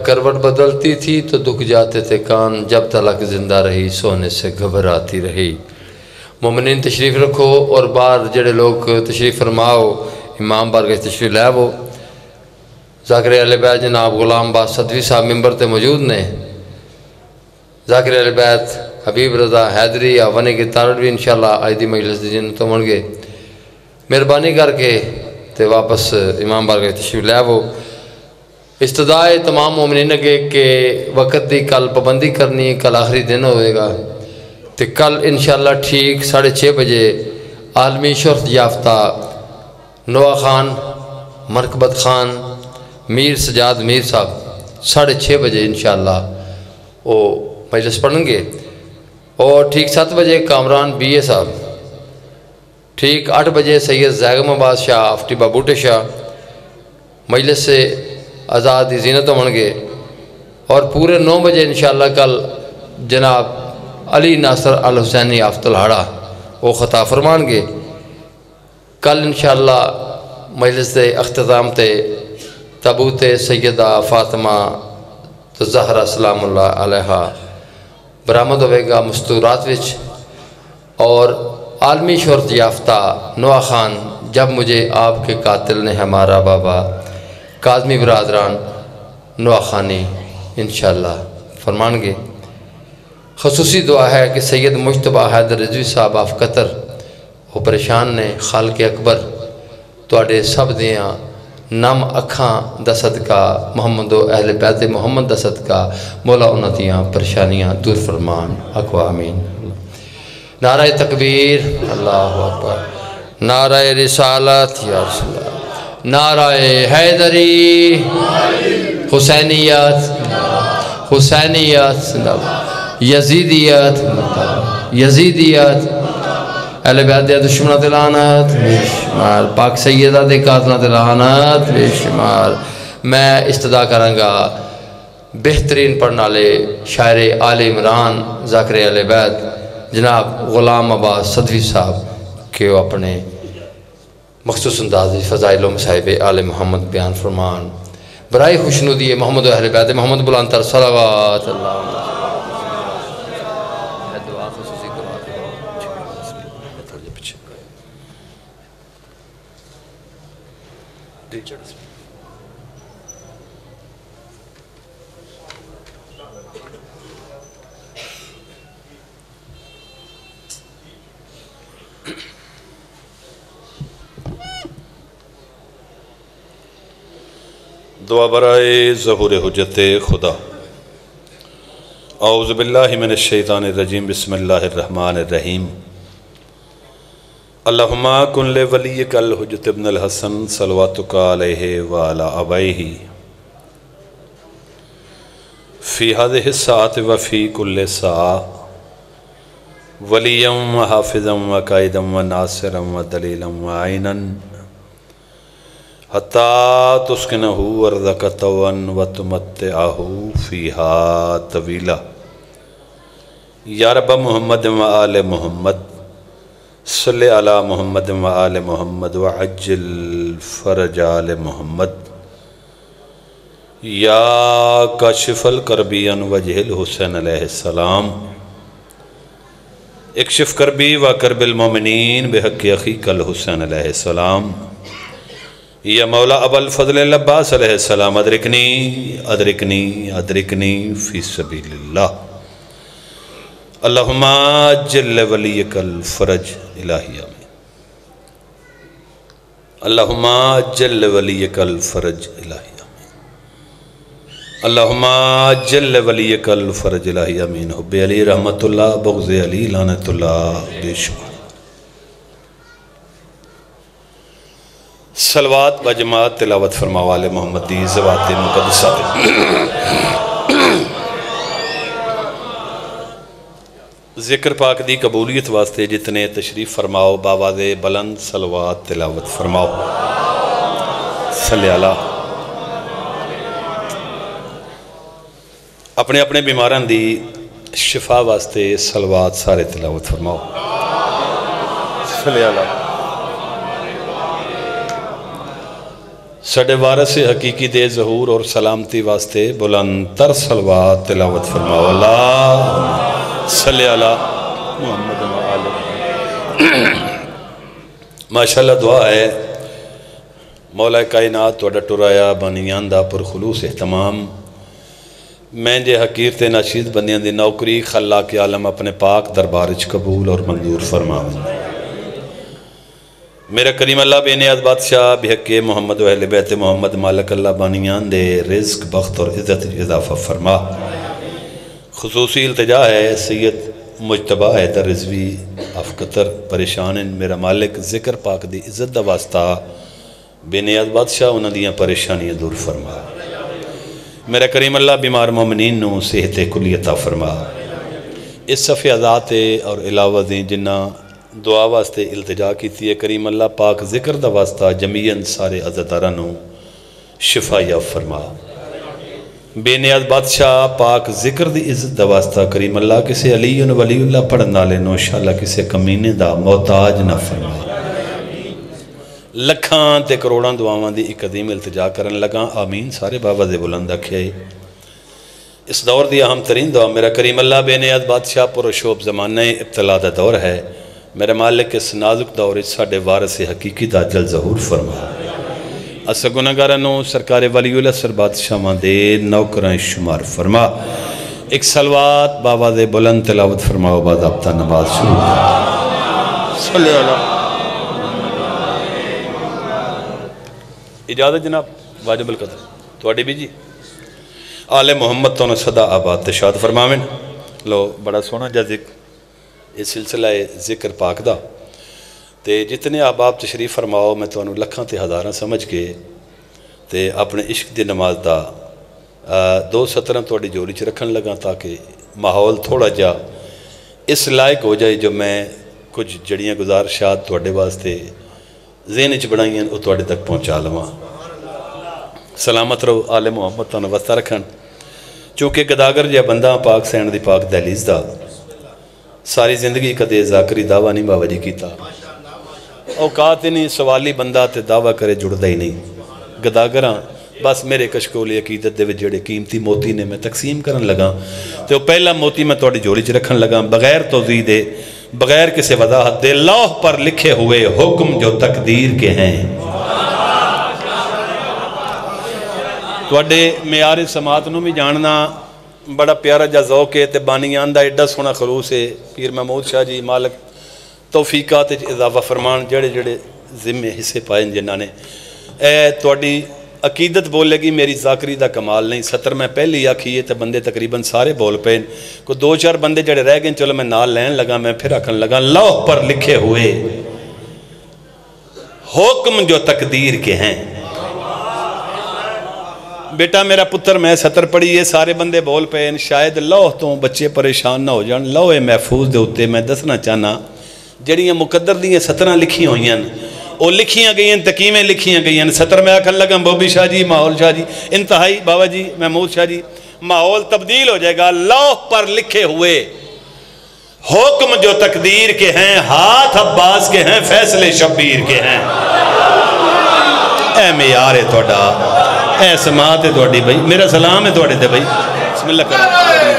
کروٹ بدلتی تھی تو دکھ جاتے تھے کان، جب تلک زندہ رہی سونے سے گھبراتی رہی۔ مومنین تشریف رکھو اور باہر جڑے لوگ تشریف فرماؤ امام بارگاہ تشریف لے وہ ذاکر اہل بیت جناب غلام باز صدوی صاحب ممبر تے موجود نے۔ ذاکر اہل بیت حبیب رضا حیدری آوانے کی تارڑ بھی انشاءاللہ آج دی مجلس دی جن تو من گے مہربانی کر کے تے واپس امام بارگاہ تشریف لے وہ استدعائے تمام مومنین کے کہ وقت دی کل پابندی کرنی، کل آخری دن ہوئے گا تے کل انشاءاللہ ٹھیک 6:30 بجے عالمی شہرت یافتہ نوا خان مرکبت خان میر سجاد میر صاحب 6:30 بجے انشاءاللہ وہ مجلس پڑھیں گے، اور ٹھیک 7 بجے کامران بی اے صاحب، ٹھیک 8 بجے سید زیغم عباس شاہ آفٹی بابوٹے شاہ مجلس سے آزاد زینت بن گے، اور پورے 9 بجے انشاءاللہ کل جناب علی ناصر الحسینی آفت الہاڑا وہ خطا فرمان گے۔ کل انشاءاللہ مجلس دے اختتام تے تابوت سیدہ فاطمہ زہرا سلام اللہ علیہا برآمد ہوئے گا مستورات وچ، اور عالمی شہرت یافتہ نوا خان جب مجھے آپ کے قاتل نے ہمارا بابا کاظمی برادران نوا خانی انشاءاللہ فرمان گے۔ خصوصی دعا ہے کہ سید مجتبہ حیدر رضوی صاحب آف قطر وہ پریشان نے، خالق اکبر توڑے سب دیاں نم اکھاں دا صدقہ محمد و اہل بیت محمد دا صدقہ مولا انہاں دیاں پریشانیاں دور فرمان اقوا آمین۔ نعرہ تکبیر اللہ اکبر، نعرہ رسالت یا رسول اللہ، نعرہ حیدری، حسینیت حسینیت، یزیدیت یزیدیت، اہل بیت دے دشمنات لعنت بے شمار، پاک سیدہ دے قاتلات لعنت بے شمار۔ میں استدعا کروں گا بہترین پڑھنا لے شاعر آل عمران ذاکر اہل بیت جناب غلام عباس صدوی صاحب کہ وہ اپنے مخصوص اندازی فضائل و مصائب آل محمد بیان فرمان برائے خوشنودی محمد و اہل بیت محمد بلندتر صلوات اللہ۔ دعا برائے ظہور حجت خدا۔ اعوذ باللہ من الشیطان الرجیم، بسم اللہ الرحمن الرحیم۔ اللہم کن لولیک الحجت ابن الحسن صلواتک علیہ وعلی ابائہ فی ہذہ الساعۃ وفی کل ساعہ ولیا وحافظا وقائدا وناصرا ودلیلا وعینا حتیٰ تسکنہ ارضک طوعا وتمتعہ فیہا طویلا۔ یا رب محمد و آل محمد صلی علی محمد و آل محمد وعجل فرج آل محمد۔ یا کاشف الکربی عن وجہ الحسین علیہ السلام، اکشف کربی و کرب المومنین بحق اخیک الحسین علیہ السلام۔ یا مولا ابا الفضل العباس علیہ السلام، ادرکنی ادرکنی ادرکنی فی سبیل اللہ۔ اللہم جل ولیک الفرج الہی آمین۔ اللہم جل ولیک الفرج الہی آمین۔ اللہم جل ولیک الفرج الہی آمین۔ حب علی رحمت اللہ، بغض علی لعنت اللہ بے شمار۔ صلوات بجماعت تلاوت فرماوال محمد دی زوات مقدسات۔ ذکر پاک دی قبولیت واسطے جتنے تشریف فرماؤ باواز بلند صلوات تلاوت فرماؤ۔ صلی اللہ اپنے اپنے بیماران دی شفا واسطے صلوات سارے تلاوت فرماؤ۔ صلی اللہ سڈے وارث حقیقی دے ظہور اور سلامتی واسطے بلند تر صلوات تلاوت فرماؤ۔ اللہ صلی علی محمد و آلہ۔ ماشاءاللہ دعا ہے مولا کائنات توڑا ٹرایا بانیان دا پر خلوص احتمام میں جے حقیر تے ناشید بندیاں دی نوکری خلاق عالم اپنے پاک دربارچ قبول اور منظور فرماؤ۔ میرا کریم اللہ بے نیاز بادشاہ بحق محمد و اہل بیت محمد مالک اللہ بانیان دے رزق بخت اور عزت اضافہ فرما۔ خصوصی التجا ہے سید مجتبہ حیدر رضوی آف قطر پریشان میرا مالک ذکر پاک دی عزت دا واسطہ بے نیاز بادشاہ انہاں دیاں پریشانیاں دور فرما۔ میرا کریم اللہ بیمار مومنین نو صحت کلی عطا فرما۔ اس صفحہ ذات اور علاوہ دیں جنہ دعا واسطے التجا کیتی ہے کریم اللہ پاک ذکر دا واسطہ جمیعاً سارے عزتارانوں شفا یا فرما۔ بے نیاز بادشاہ پاک ذکر دی عزت دا واسطہ کریم اللہ کسے علی ولی اللہ پڑھنا لینو انشاءاللہ کسے کمینے دا محتاج نہ فرما۔ لکھاں تے کروڑاں دعاواں دی ایک عظیم التجا کرن لگا آمین سارے بابا دے بلند رکھے۔ اس دور دی اہم ترین دعا میرا کریم اللہ بے نیاز بادشاہ پر و شوب زمانہ ابتلا دا دور ہے میرے مالک اس نازک دور ساڑھے وارث حقیقی دا جل ظہور فرما۔ اسا گناہگارانو سرکار ولی اللہ سر بادشاہ ماں دے نوکران شمار فرما۔ ایک سلوات بابا دے بلند تلاوت فرماؤ بعد ابتا نماز شروع صلی اللہ۔ اجازت جناب واجب القدر توڑی بھی جی آل محمد تو صدا آباد تشاد فرماویں لو بڑا سونا جا ذکر اس سلسلہ ذکر پاک دا تے جتنے احباب تشریف فرماؤ میں تو انہوں لکھاں تے ہزاراں سمجھ کے تے اپنے عشق دی نماز دا 2 سطریں توڑی جوڑی چ رکھن لگا تاکہ ماحول تھوڑا جا اس لائق ہو جائے جو میں کچھ جڑیاں گزارشات توڑے واسطے ذہن چ بڑھائیں وہ توڑے تک پہنچا لواں۔ سلامت رہو آل محمد تو واسطہ رکھن چونکہ گداگر جا بندہ پاک سین دی پاک دہلیز دا ساری زندگی کدے ذاکری دعویٰ نہیں بابا جی کیتا اوقات ہی نہیں سوالی بندہ تے دعویٰ کرے جڑدا ہی نہیں گداگراں بس میرے کشکولی عقیدت دے وچ جڑے قیمتی موتی نے میں تقسیم کرن لگا تے وہ پہلا موتی میں توڑی جوڑی چ رکھن لگا بغیر توضیح دے بغیر کسی وضاحت دے لوح پر لکھے ہوئے حکم جو تقدیر کے ہیں توڑے معیار سماعت نو بھی جاننا بڑا پیارا جا ذوق ہے تے بانیان دا ایڈا سونا خلوص ہے پیر محمود شاہ جی مالک توفیقات اضافہ فرمان جڑے جڑے ذمے حصے پائیں جنہاں نے اے توڑی عقیدت بولے گی میری ذاکری دا کمال نہیں سطر میں پہلی آکھی ہے تے بندے تقریباً سارے بول پین کو 2-4 بندے جڑے رہ گئے چلو میں نال لین لگا میں پھر آکھن لگا لوح پر لکھے ہوئے حکم جو تقدیر کے ہیں بیٹا میرا پتر میں سطر پڑھی یہ سارے بندے بول پین شاید لوح تو بچے پریشان نہ ہو جان لوح محفوظ دے ہوتے میں دسنا چاہنا جڑیاں مقدر دیاں سطرہ لکھی ہوئی ہیں وہ لکھیاں گئی ہیں تقیمیں لکھیاں گئی ہیں سطر میں آکھن لگا بوبی شاہ جی ماحول شاہ جی انتہائی بابا جی محمود شاہ جی ماحول تبدیل ہو جائے گا لوح پر لکھے ہوئے حکم جو تقدیر کے ہیں ہاتھ عباس کے ہیں فیصلے شبیر کے ہیں اے معیار ہے توڑا اے سماعت ہے توڑی بھائی میرا سلام ہے توڑے دے بھائی بسم اللہ کریں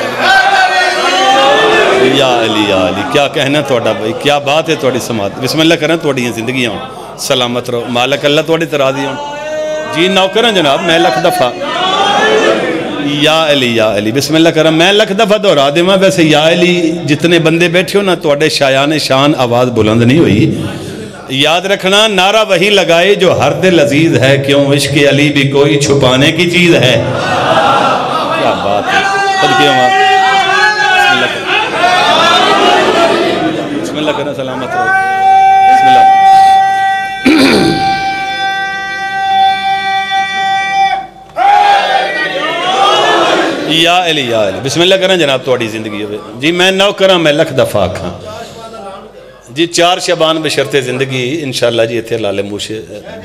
یا علی کیا کہنا توڑا بھائی کیا بات ہے توڑی سماعت بسم اللہ کریں توڑی ہیں زندگیاں ہوں سلامت رہو مالک اللہ توڑی ترازی ہوں جی نو کریں جناب میں لکھ دفعہ یا علی بسم اللہ کریں میں لکھ دفعہ دورا دے میں ویسے یا علی جتنے بندے بیٹھے ہو نا توڑے شایان شان آواز بلند نہیں ہوئی یاد رکھنا نعرہ وہی لگائے جو ہر دل عزیز ہے کیوں عشق علی بھی کوئی چھپانے کی چیز ہے کیا بات ہے خود کیا بات بسم اللہ کرنا سلامت رہو بسم اللہ یا علی بسم اللہ کرنا جناب توڑی زندگی ہوئے جی میں نو کرنا میں لکھ دفعہ کھاں جی 4 شعبان بشرط زندگی انشاءاللہ جی اتھے لالے موشے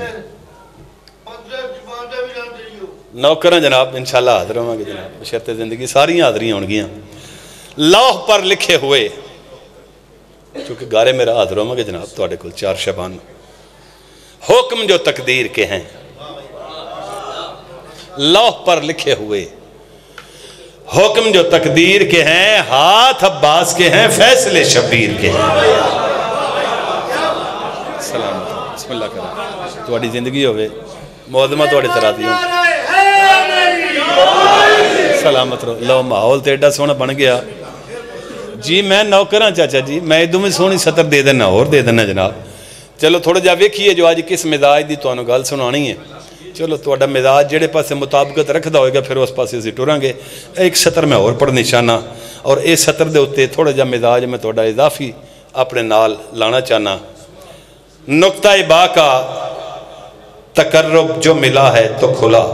نوکرہ جناب انشاءاللہ حاضر ہوں گے جناب بشرط زندگی ساری حاضریاں ہونگیاں لوح پر لکھے ہوئے چونکہ گارے میرا حاضر ہوں گے جناب توڑے کل 4 شعبان حکم جو تقدیر کے ہیں لوح پر لکھے ہوئے، حکم جو تقدیر کے ہیں، ہاتھ عباس کے ہیں، فیصلے شبیر کے ہیں۔ سلامت بسم اللہ کریں، تھوڑی زندگی ہوئے معظمہ تھوڑے طرح دی ہوں، سلامت رہو۔ لو ماحول تے ایڈا سونا بن گیا جی، میں نوکراں چاچا جی، میں ادھوں میں سونی سطر دے دینا اور دے دینا جناب۔ چلو تھوڑا جا ویکھیے جو آج کس مزاج دی تو گل سنانی ہے۔ چلو تھوڑا مزاج جڑے پاسے مطابقت رکھدا ہوئے گا پھر اس پاسے اسی ٹراں گے۔ ایک سطر میں اور پڑھنی چاہنا، اور اس سطر دے اتے تھوڑا جا مزاج میں تھوڑا اضافی اپنے نال لانا چاہنا۔ نقطہ با کا تقرب جو ملا ہے تو کھلا،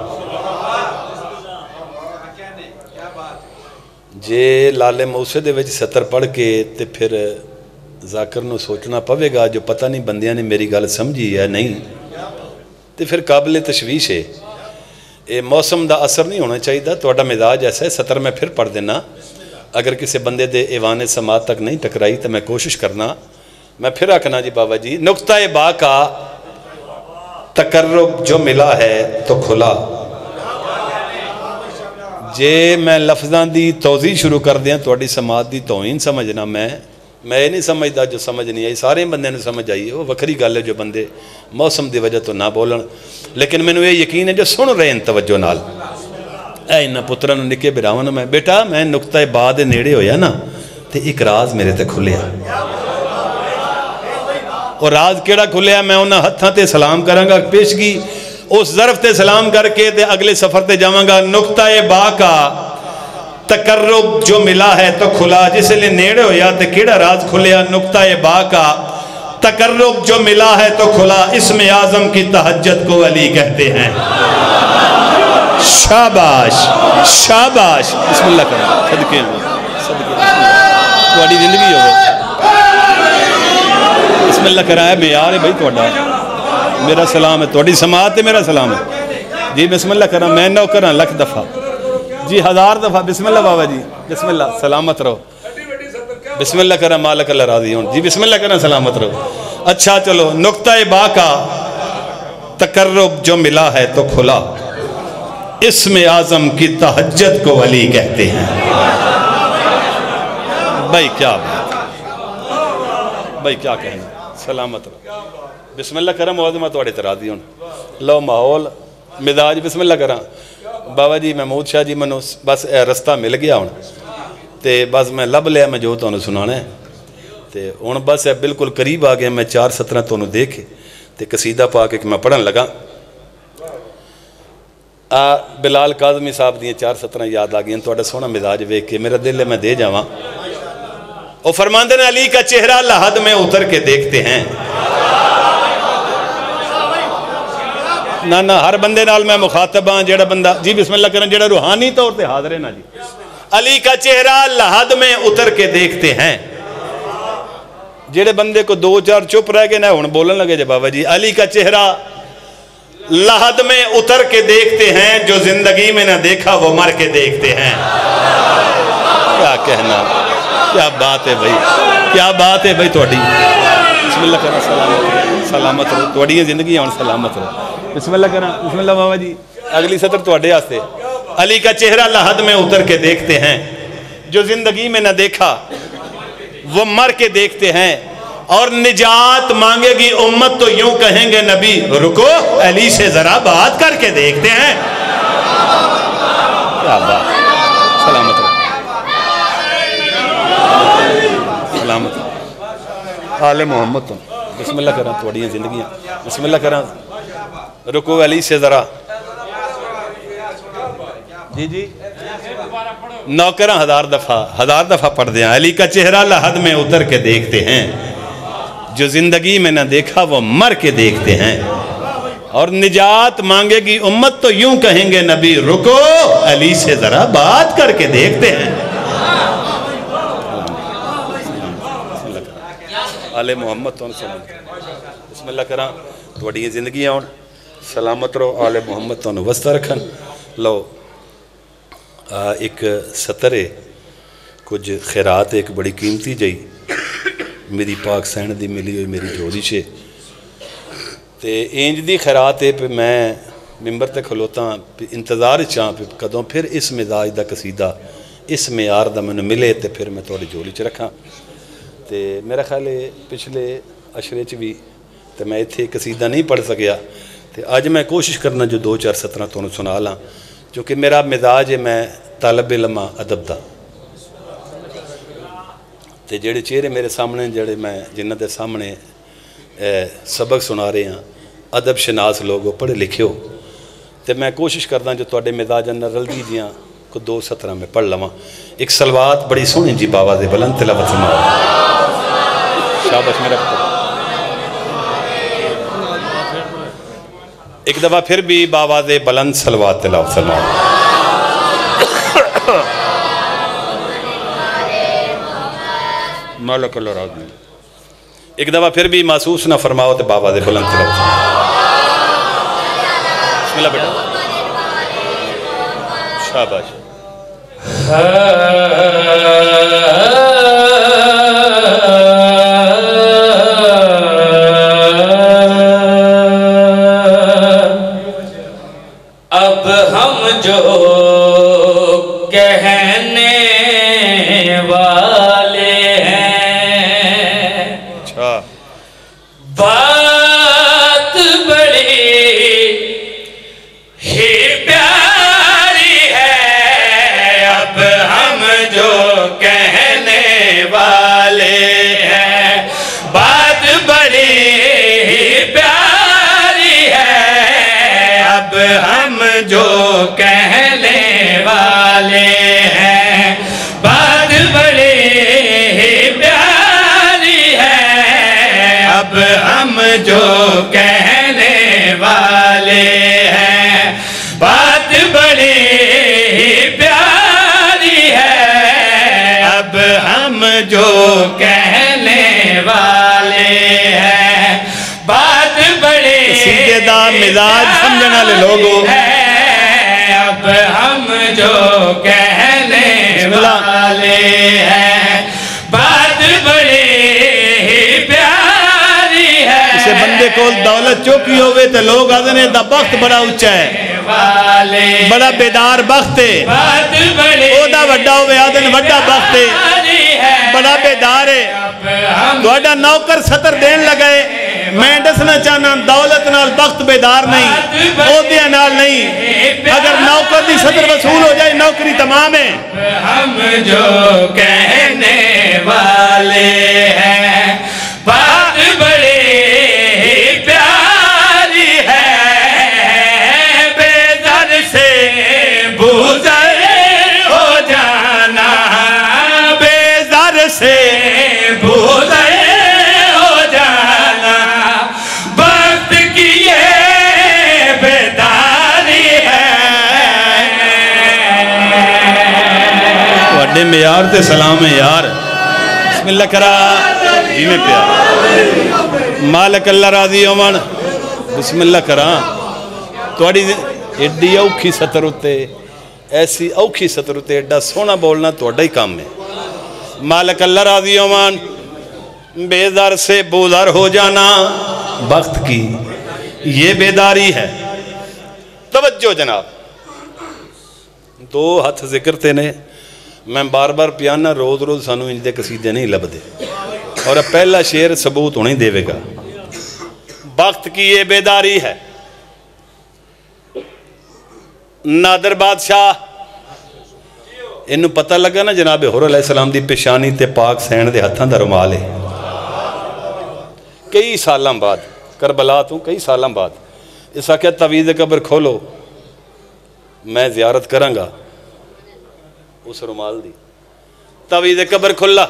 جے لالے موسے دے وچ سطر پڑھ کے تے پھر ذاکر نو سوچنا پوے گا جو پتہ نہیں بندیاں نے میری گل سمجھی یا نہیں، تے پھر قابل تشویش ہے۔ اے موسم دا اثر نہیں ہونا چاہیے، توڑا مزاج ایسا ہے سطر میں پھر پڑھ دینا، اگر کسی بندے دے ایوان سماعت تک نہیں ٹکرائی تو میں کوشش کرنا، میں پھر آکھنا جی بابا جی، نقطہ با کا تقرب جو ملا ہے تو کھلا۔ جے میں لفظاں دی توضیح شروع کر دیا توڑی سماعت دی توہین سمجھنا، میں نہیں سمجھدا جو سمجھ نہیں آئی، سارے بندے نے سمجھ آئی ہے، وہ وکری گل ہے جو بندے موسم دی وجہ تو نہ بولن، لیکن میں نے یہ یقین ہے جو سن رہے ہیں توجہ نال۔ اے انہاں پتران نکے براواں میں بیٹا میں نقطہ با دے نیڑے ہویا نا تے ایک راز میرے تے کھلیا، اور راز کیڑا کھلیا میں انہاں ہتھاں تے سلام کراں گا پیشگی اس ظرف تے سلام کر کے تے اگلے سفر تے جاواں گا۔ نقطہ با کا تقرب جو ملا ہے تو کھلا، جس لئے نیڑے ہویا تے کیڑا راز کھلیا، نقطہ با کا تقرب جو ملا ہے تو کھلا، اسم اعظم کی تہجد کو علی کہتے ہیں۔ شاباش شاباش، بسم اللہ کریں، صدقے صدقے تھوڑی زندگی ہو، بسم اللہ کرائے معیار ہے بھائی تھوڑا، میرا سلام ہے، تھوڑی سماعت ہے میرا سلام ہے جی، بسم اللہ کریں، میں نہ کریں لکھ دفعہ جی، 1000 دفعہ بسم اللہ بابا جی، بسم اللہ سلامت رہو، بسم اللہ کریں مالک اللہ راضی ہوں جی، بسم اللہ کریں سلامت رہو۔ اچھا چلو، نقطہ با کا تقرب جو ملا ہے تو کھلا، اسم اعظم کی تہجد کو علی کہتے ہیں۔ بھائی کیا بات، بھائی کیا کہنا، سلامت رہو، بسم اللہ کرم معظمہ توڑے ترادی ہوں، لو ماحول مزاج بسم اللہ کرم۔ بابا جی محمود شاہ جی منو بس رستہ مل گیا ہوں تے بس میں لب لیا میں جو تو سنانا ہے تے ہوں بس بالکل قریب آ گیا، میں 4 سطرہ تو دیکھے تے قصیدہ پا کے میں پڑھن لگا۔ بلال کاظمی صاحب دیئے 4 سطرہ یاد آ گئے، توڑا سونا مزاج ویک کے میرا دل ہے میں دے جاواں۔ وہ فرماندن علی کا چہرہ لحد میں اتر کے دیکھتے ہیں، نہ ہر بندے نال میں مخاطب ہاں، جیڑا بندہ جی بسم اللہ کریں جیڑا روحانی طور تے حاضر ہے نا جی، علی کا چہرہ لحد میں اتر کے دیکھتے ہیں۔ جیڑے بندے کو 2-4 چپ رہ گئے نا ہن بولن لگے جے بابا جی، علی کا چہرہ لحد میں اتر کے دیکھتے ہیں، جو زندگی میں نہ دیکھا وہ مر کے دیکھتے ہیں۔ کیا کہنا، کیا بات ہے بھائی، کیا بات ہے بھائی توڑی، بسم اللہ کریں سلامت رہو، توڑی زندگی ہوں سلامت رہو، بسم اللہ کریں، بسم اللہ بابا جی، اگلی سطر توڑے آستے، علی کا چہرہ لحد میں اتر کے دیکھتے ہیں، جو زندگی میں نہ دیکھا وہ مر کے دیکھتے ہیں، اور نجات مانگے گی امت تو یوں کہیں گے نبی رکو علی سے ذرا بات کر کے دیکھتے ہیں۔ کیا بات، سلامت رہو، سلامت رہو، آل محمد تم، بسم اللہ کریں توڑی زندگیاں، بسم اللہ کریں، رکو علی سے ذرا جی جی نوکرہ 1000 دفعہ پڑھ دیا۔ علی کا چہرہ لحد میں اتر کے دیکھتے ہیں، جو زندگی میں نہ دیکھا وہ مر کے دیکھتے ہیں، اور نجات مانگے گی امت تو یوں کہیں گے نبی رکو علی سے ذرا بات کر کے دیکھتے ہیں۔ آل محمد تو بسم اللہ کریں توڑی زندگی آن سلامت رہو، آل محمد تو وسطہ رکھن۔ لو ایک سطرے کچھ خیرات ایک بڑی قیمتی جائی میری پاک سین دی ملی ہوئی میری جوڑی چھے تے اینج دی خیرات ہے پہ میں ممبر تے کھلوتا انتظار چاں کدوں پھر اس مزاج دا قصیدہ اس معیار دا مینوں ملے تے پھر میں تھوڑی جھولی چ رکھاں تے میرا خیال ہے پچھلے عشرے چ بھی تے میں اتنے قصیدہ نہیں پڑھ سکیا تے اج میں کوشش کرنا جو 2-4 سطراں تانوں سنا لاں کیونکہ میرا مزاج ہے میں طالب علم ادب دا تے جڑے چہرے میرے سامنے جڑے میں جنہاں دے سامنے سبق سنا رہے ہیں ادب شناس لوگ پڑھے لکھے ہو تے میں کوشش کردا جو تواڈے مزاج نال رلدی جیاں کو 2 سطراں میں پڑھ لواں ایک سلوات بڑی سونی جی باواز بلند تلاوت فرماؤ شاباش میرا پتر ایک دفعہ پھر بھی باواز بلند سلوات تلاوت فرماؤ مالک اللہ راض میں ایک دفعہ پھر بھی محسوس نہ فرماؤ تو باواز بلند تلاوت بسم اللہ بیٹا شاباش اب ہم جو کہنے والے ہیں بات بڑی ہی پیاری ہے اب ہم جو کہنے والے ہیں بات بڑی ہی پیاری ہے اب ہم جو کہنے والے ہیں بات بڑی ہی پیاری ہے اب ہم جو کہنے والے ہیں بات بڑی ہی پیاری ہے اب ہم جو کہنے والے ہیں بات بڑی سیدھے دا مزاج سمجھنا لے لوگو اب ہم جو کہنے والے ہیں بات بڑی ہی پیاری ہے اسے بندے کو دولت چوکی ہوئے تے لوگ آدھنے دا بخت بڑا اچھا ہے بڑا بیدار بخت ہے او دا وڈا ہوئے آدھن وڈا بخت ہے بڑا بیدار ہے تو اڈا نوکر سطر دین لگئے میں دسنا چاہنا دولت نال بخت بیدار نہیں عہدے نال نہیں اگر نوکر دی سطر وصول ہو جائے نوکری تمام ہے ہم جو کہنے والے ہیں بات بڑی پیاری ہے بے سے بوزر ہو جانا بے در سے بوزر ہو جانا وقت کی یہ بیداری ہے وڈے معیار تے سلام ہے یار بسم اللہ کرا جی میں پیار مالک اللہ راضی ہومن بسم اللہ کرا توڑی ایڈی اوکھی سطر ہوتے ایسی اوکھی سطر ہوتے ایڈا سونا بولنا توڑا ہی کام ہے مالک اللہ راضی ہومن بیدار سے بوزر ہو جانا وقت کی یہ بیداری ہے توجہ جناب 2 ہاتھ ذکر تے نے میں بار بار پیانا روز روز سانو انج دے قصیدے نہیں لب دے اور اب پہلا شعر ثبوت ہونے دے گا وقت کی یہ بیداری ہے نادر بادشاہ انہوں پتہ لگا نا جناب حر علیہ السلام دی پیشانی تے پاک سین دے ہتھاں دا رومال ہے کئی سالاں بعد کربلا تو کئی سالاں بعد اس آکھیا تعویذ قبر کھولو میں زیارت کروں گا اس رومال دی تعویذ قبر کھلا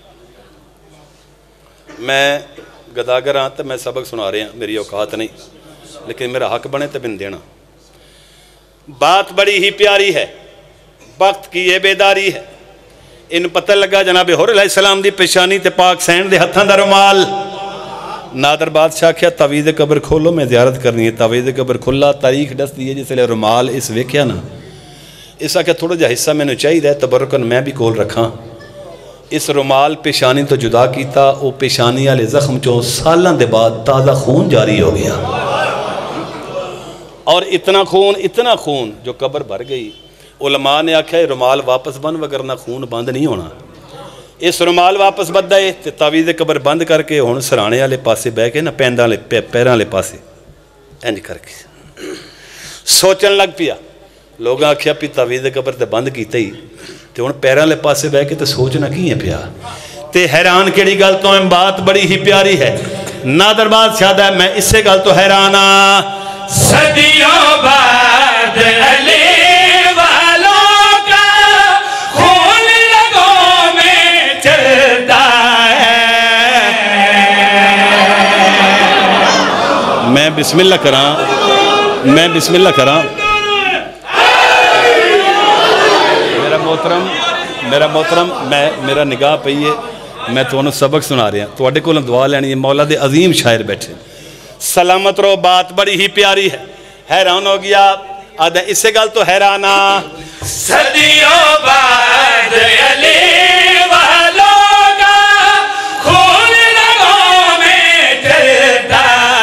میں گداگر ہاں تو میں سبق سنا رہے ہیں میری اوقات نہیں لیکن میرا حق بنے تو بن دینا بات بڑی ہی پیاری ہے وقت کی یہ بیداری ہے ان پتہ لگا جناب حر علیہ السلام دی پیشانی تے پاک سین دے ہتھاں دا رومال نادر بادشاہ کیا تعویذ قبر کھولو میں زیارت کرنی ہے تعویذ قبر کھلا تاریخ دس دیئے جس لئے رومال اس ویکیا نا اس آکھیا تھوڑا جا حصہ میں نے چاہی دے تبرکن میں بھی کول رکھاں اس رومال پیشانی تو جدا کیتا او پیشانی والے زخم چوں سالاں دے بعد تازہ خون جاری ہو گیا اور اتنا خون جو قبر بھر گئی. علماء نے آکھا رومال واپس بند وگرنہ خون بند نہیں ہونا. اس رومال واپس بند ہے تے تعویذ قبر بند کر کے ہن سرانے والے پاسے بہ کے نا پینداں والے پیراں والے پاسے انج کر کے سوچن لگ پیا. لوگ آکھیا پی تعویذ قبر تے بند کیتا ہی تے ہن پیراں والے پاسے بہ کے تے سوچنا کی ہے پیا. تے حیران کیڑی گل تو بات بڑی ہی پیاری ہے. نادر بادشاہ ہے میں اس سے گل تو حیران ہاں. صدیوں بعد علی والوں کا خون رگوں میں چلتا ہے. میں بسم اللہ کراں میرا محترم میرا نگاہ پئی ہے. میں تمہیں سبق سنا رہا ہوں تواڈے کولوں دعا لینی ہے. مولا دے عظیم شاعر بیٹھے سلامت رہو. بات بڑی ہی پیاری ہے. حیران ہو گیا آدھا اس سے گل تو حیران ہاں. صدیوں بعد علی والوں کا خون رگوں میں چلتا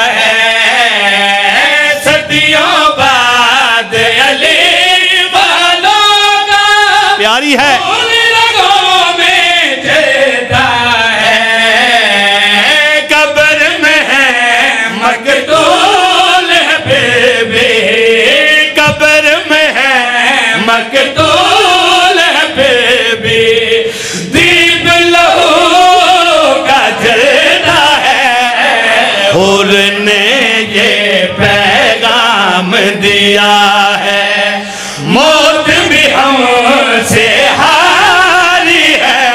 ہے. صدیوں بعد علی والوں کا پیاری ہے. خون رگوں میں چلتا ہے. قبر میں ہے مقتول حبیبی. قبر میں ہے مقتول حبیبی. دیپ لہو کا جلتا ہے. حور نے یہ پیغام دیا ہے موت بھی ہم سے ہاری ہے.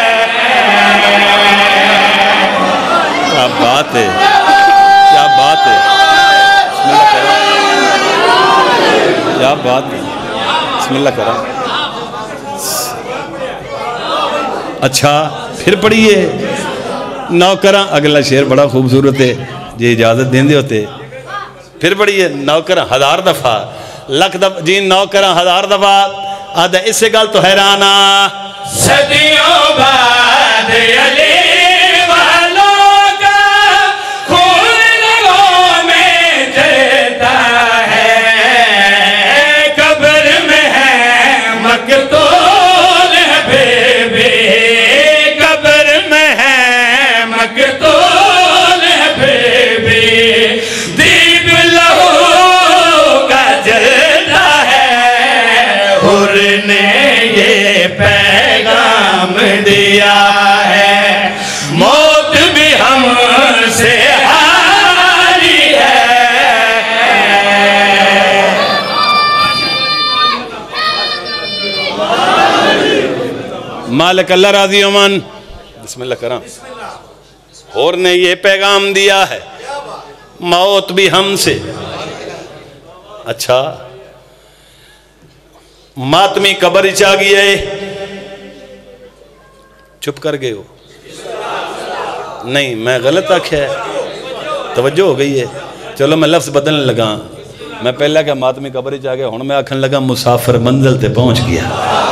کیا بات ہے. کیا بات ہے. بسم اللہ کرا. اچھا پھر پڑھیے نوکراں. اگلا شعر بڑا خوبصورت ہے جی اجازت دیں دے ہوتے. پھر پڑھیے نوکراں 1000 دفعہ لکھ دفعہ جی نوکراں 1000 دفعہ آدھا اس سے گل تو حیران ہاں. صدیوں بعد علی والوں کا خون رگوں میں چلتا ہے. قبر میں ہے مقتول حبیبی. قبر میں ہے مقتول حبیبی. دیپ لہو کا جلتا ہے. حور نے یہ پیغام دیا ہے موت بھی ہم سے ہاری ہے. مالک اللہ راضی عمان. بسم اللہ کرام. اور نے یہ پیغام دیا ہے موت بھی ہم سے. اچھا ماتمی قبر چاہ گیا ہے چپ کر گئے ہو نہیں میں غلط آکھیا ہے توجہ ہو گئی ہے. چلو میں لفظ بدلنے لگا. میں پہلے کہ ماتمی قبر چاہ گیا ہوں میں آکھن لگا مسافر منزل تے پہنچ گیا.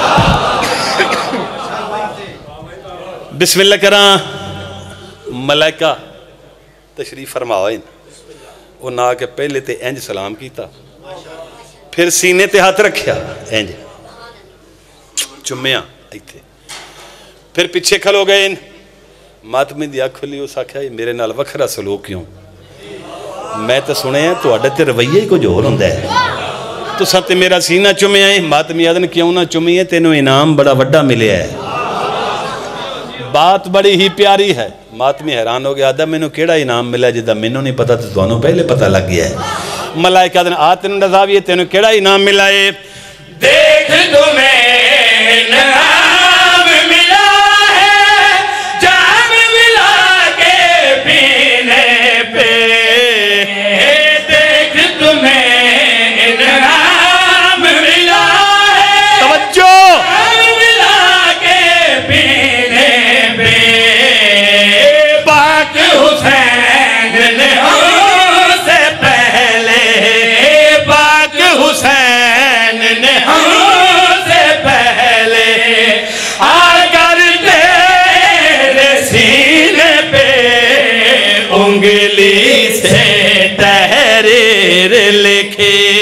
بسم اللہ کراں. ملائکہ تشریف فرمائیں وہ نہ کہ پہلے تے انج سلام کیتا پھر سینے تے ہاتھ رکھیا انج چمیاں ایتھے پھر پیچھے کھلو گئے. ماتمی دی اکھ کھلی اس آکھیا میرے نال وکھرا سلوک کیوں. میں تے سنے ہیں تواڈے تے رویہ ہی کچھ ہور ہوندا ہے. تساں تے میرا سینہ چومیا ہے. ماتمی آدن کیوں نہ چومی ہے تینوں انعام بڑا وڈا ملیا ہے. بات بڑی ہی پیاری ہے. ماتمی حیران ہو گیا آدھا مینوں کیڑا انعام ملا جدہ مینوں نہیں پتا تو تانوں پہلے پتہ لگ گیا ہے. ملائکہ آدن تینوں نظاویے تینوں کیڑا انعام ملا ہے. دیکھ تمہیں انعام ملا ہے جام ملا کے پینے پہ. دیکھ تمہیں انعام ملا ہے توجہ جام ملا کے پینے پہ. پاک حسین نے ہم سے پہلے پاک حسین نے ہم سے پہلے آ کر تیرے سینے پہ انگلی سے تحریر لکھی.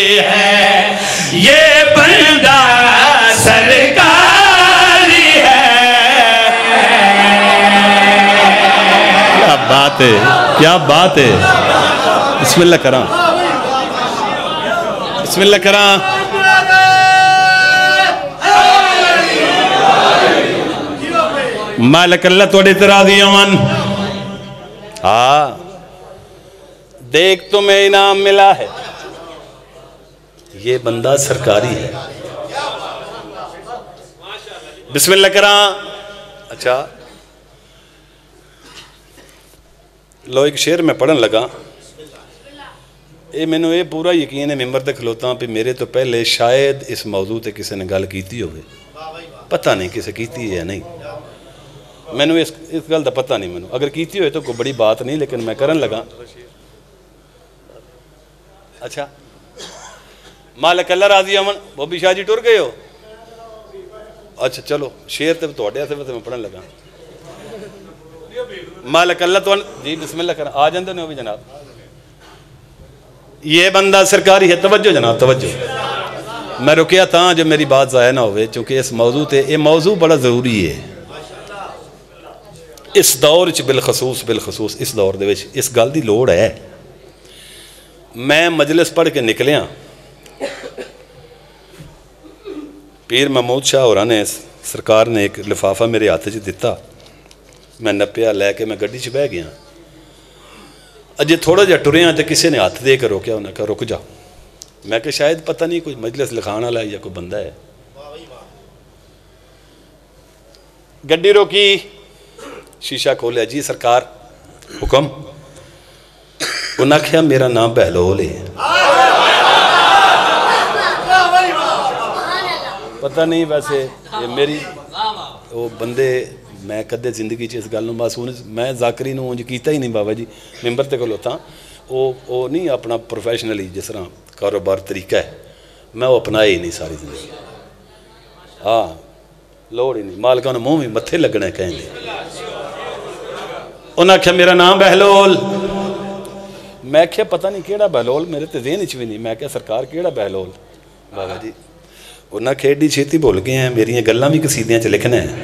بات ہے، کیا بات ہے. بسم اللہ کراں، بسم اللہ کراں. مالک اللہ توڑے تراضی امن. ہاں دیکھ تمہیں انعام ملا ہے. یہ بندہ سرکاری ہے. بسم اللہ کراں. اچھا لو ایک شعر میں پڑھن لگا. میں نے یہ پورا یقین ہے ممبر تے کھلوتا ہوں پہ میرے تو پہلے شاید اس موضوع تے کسی نے گل کیتی ہوئے. پتہ نہیں کسی کیتی ہے یا نہیں. میں نے اس گل دا پتہ نہیں. میں نے اگر کیتی ہوئے تو کوئی بڑی بات نہیں، لیکن میں کرن لگا. اچھا مالک اللہ راضی امن. بوبی شاہ جی ٹر گئے ہو؟ اچھا چلو شعر تے توڑے سے میں پڑھن لگا. مالک اللہ تو جی بسم اللہ کریں. آ جاندے نے بھی جناب. یہ بندہ سرکاری ہے. توجہ جناب توجہ. میں رکیا تھا جو میری بات ضائع نہ ہوئے، چونکہ اس موضوع تے یہ موضوع بڑا ضروری ہے اس دور چ. بالخصوص اس دور دے وچ اس گل دی لوڑ ہے. میں مجلس پڑھ کے نکلیاں، پیر محمود شاہ ہوراں نے سرکار نے ایک لفافہ میرے ہاتھ چ دتا. میں نپیا لے کے میں گڈی چ بہ گیا. اجے تھوڑا جہا ٹریاں تے کسی نے ہاتھ دے کے روکیا. انہیں کہا رک جا. میں کہ شاید پتہ نہیں کوئی مجلس لکھان والا ہے یا کوئی بندہ ہے. گڈی روکی، شیشہ کھولیا. جی سرکار حکم. انہیں کہا میرا نام بہلول ہے. پتہ نہیں ویسے یہ میری وہ بندے میں کدے زندگی اس گل محسوس میں ذاکری نو انج کیتا ہی نہیں. بابا جی ممبر تے کھلوتا وہ نہیں اپنا پروفیشنلی جس طرح کاروبار طریقہ ہے میں وہ اپنایا ہی نہیں ساری زندگی. ہاں لوڑ ہی نہیں. مالکاں نے منہ بھی متھے لگنا کہیں گے. انہیں آخیا میرا نام بہلول. میں آخیا پتہ نہیں کیڑا بہلول، میرے تے ذہن چ بھی نہیں. میں آخیا سرکار کیڑا بہلول بابا جی. انہیں آخیا ایڈی چھیتی بول گئے ہیں، میری گلاں بھی قصیدیاں چ لکھنا ہے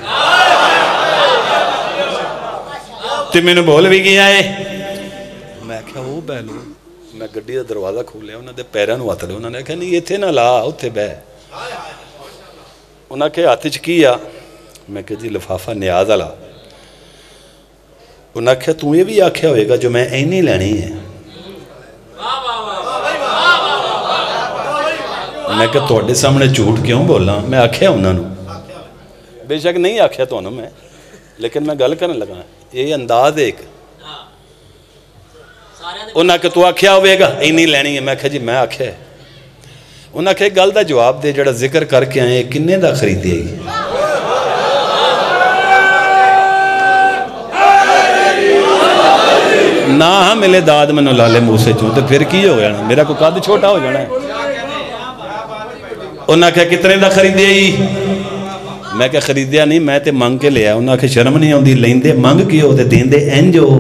تے مینوں بول بھی گیا ہے. میں آخیا وہ بہلول. میں گڈی کا دروازہ کھولیا، انہوں نے پیراں نوں ہاتھ لیا. انہوں نے آخیا نہیں اتنے نہ لا، اتنے بہ. انہیں آخیا ہاتھ چ کی آ؟ میں کہ جی لفافہ نیاز والا. انہیں آخیا تو یہ بھی آخیا ہوئے گا جو میں اینی لینی ہے. میں کہ تواڈے سامنے جھوٹ کیوں بولا؟ میں آخیا انہوں نے بے شک نہیں آخیا تو میں، لیکن میں گل کرنے لگا. یہ انداز ایک انہیں کہ تو آخیا ہوئے گا اینی لینی ہے. میں آخیا جی میں آخیا ہے. انہیں آخیا گل دا جواب دے جڑا ذکر کر کے آئے کنے دا خریدے گی؟ نہ ملے داد میں لالے موسے چوں تو پھر کی ہو جانا؟ میرا کوئی قد چھوٹا ہو جانا ہے. انہیں آخیا کتنے دا خریدے گی؟ میں کہ خریدیا نہیں، میں تے منگ کے لیا. انہیں آخیا شرم نہیں آتی لیندے منگ کی ہو تے دیندے انج ہو.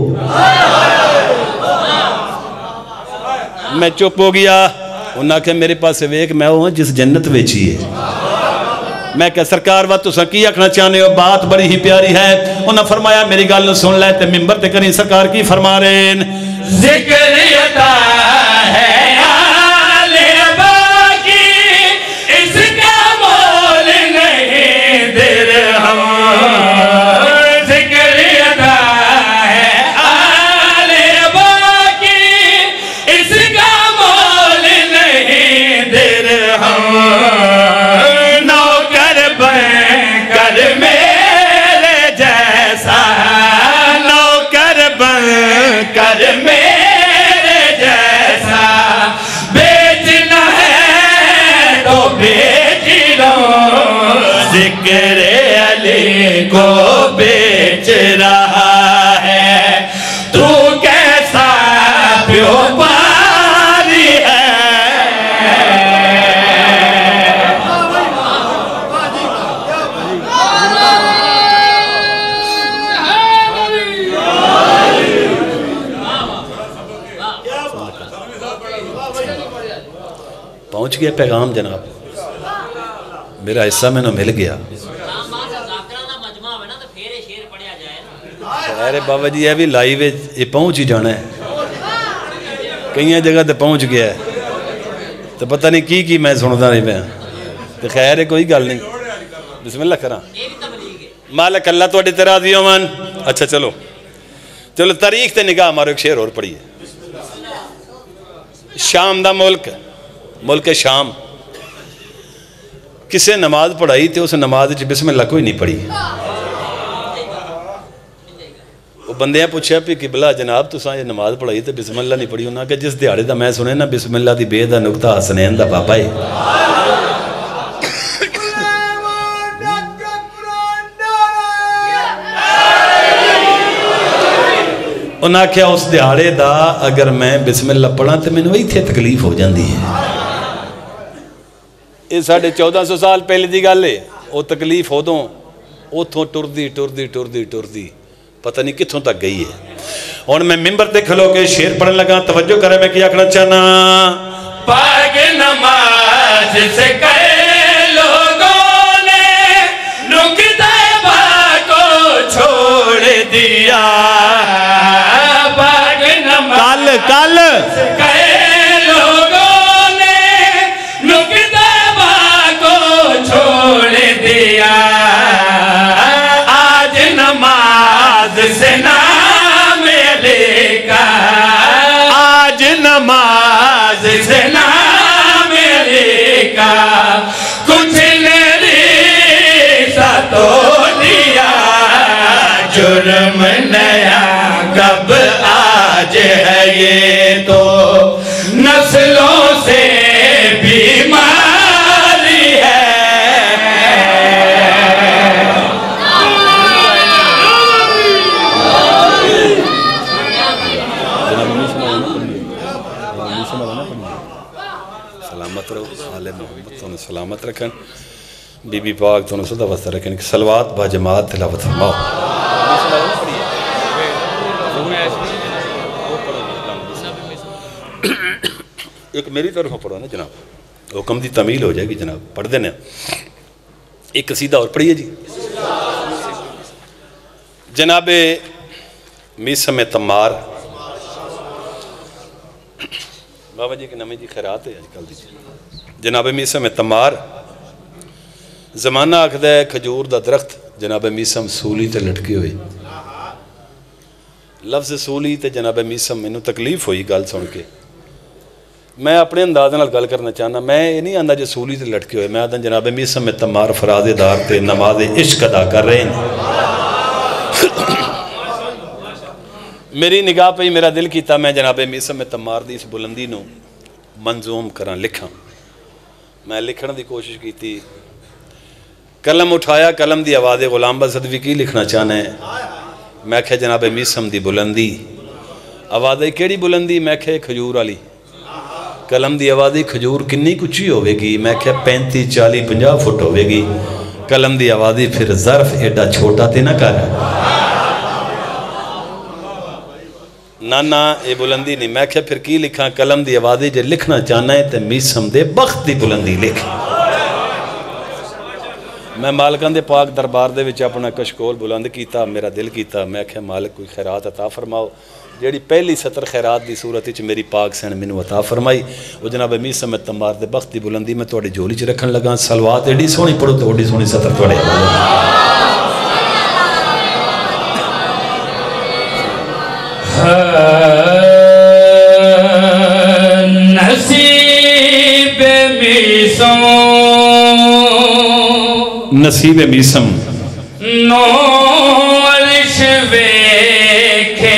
میں چپ ہو گیا. انہیں آخیا میرے پاس ویک میں وہ جس جنت ویچی ہے. میں کہ سرکار وقت تساں کی آکھنا چاہنے ہو؟ بات بڑی ہی پیاری ہے. انہیں فرمایا میری گل سن لے تے ممبر تے کریں. سرکار کی فرما رہے ہیں ذکر عطا ہے ذکر علی کو بیچ رہا ہے. تو کیسا بیوپاری ہے. پہنچ گیا پیغام جناب. میرا حصہ میں نہ مل گیا. ارے بابا جی یہ بھی لائیو یہ پہنچ ہی جانا ہے کئی جگہ تے پہنچ گیا ہے تو پتہ نہیں کی میں سنتا نہیں پیا تو خیر ہے کوئی گل نہیں بسم اللہ کراں مالک اللہ تو راضی ہوون اچھا چلو تاریخ تے نگاہ مارو ایک شعر اور پڑھیے شام دا ملک شام کسے نماز پڑھائی تے اس نماز بسم اللہ کوئی نہیں پڑھی وہ بندیاں پوچھا پی قبلہ جناب تساں یہ نماز پڑھائی تے بسم اللہ نہیں پڑھی انہاں کہ جس دیہاڑے دا میں سنے نا بسم اللہ دی بے دا نقطہ حسنین دا پاپا ہے انہاں کیا اس دیہاڑے دا اگر میں بسم اللہ پڑھا تو میں نے وہی تھے تکلیف ہو جاندی ہے یہ 1450 سال پہلے دی گل ہے وہ تکلیف ہو دوں اتھوں ٹردی پتہ نہیں کتھوں تک گئی ہے اور میں ممبر تے کھلو کے شعر پڑھن لگا توجہ کرے میں کیا کہنا چاہنا پاک نماز سے کئی لوگوں نے نکتہ با کو چھوڑ دیا پاک نماز کل سے کئی لوگوں نے نکتہ با کو چھوڑ دیا آج نماز سے نام لے کر آج نماز سے نام لے کر کچھ نہیں سا تو دیا جرم نیا کب آج ہے یہ تو نسلوں سے بیماری ہے سلامت رہو آل محمد تونوں سلامت رکھن بی بی پاک تونوں صدا وستہ رکھن صلوات با جماعت تلاوت فرماؤ ایک میری طرف پڑھو نا جناب حکم دی تمیل ہو جائے گی جناب پڑھ دینا ایک قصیدہ اور پڑھیے جی جناب میسم تمار بابا جی کے نامی جی خیرات ہے آج کل دیجیے جناب میسم تمار زمانہ آکھدا ہے کھجور دا درخت جناب میسم سولی تے لٹکی ہوئی لفظ سولی تے جناب میسم میں تکلیف ہوئی گل سن کے میں اپنے انداز نال گل کرنا چاہنا میں یہ نہیں آندا جو سولی تے لٹکے ہوئے میں آدھا جناب میسم تمار فراد دار تے نماز عشق ادا کر رہے ہیں میری نگاہ پہ ہی میرا دل کیتا میں جناب میسم تمار دی اس بلندی نو منظوم کراں لکھاں میں لکھن دی کوشش کی تھی قلم اٹھایا قلم دی آواز غلام بزدوی کی لکھنا چاہنا ہے میں کہا جناب میسم دی بلندی آواز کیڑی بلندی میں کہا کھجور والی قلم دی آواز کھجور کنی کچھی ہوئے گی میں کہا 35 40 50 فٹ ہوئے گی قلم دی آواز پھر ظرف ایڈا چھوٹا تے نہ کر نانا اے بلندی نہیں میں کہا پھر کی لکھاں قلم دی آوازی جے لکھنا چاہنا ہے تے میسم دے بخت دی بلندی لکھ میں مالکان دے پاک دربار دے وچ اپنا کشکول بلند کیتا میرا دل کیتا میں کہا مالک کوئی خیرات عطا فرماؤ جیڑی پہلی سطر خیرات دی صورت وچ میری پاک سین منو عطا فرمائی وہ جناب میسم تمار دے بخت دی بلندی میں توڑی جولی چ رکھن لگا صلوات ایڈی سونی پڑھو تو ایڈی سونی سطر توڑے نصیب میسم نصیب میسم نو عرش ویکھے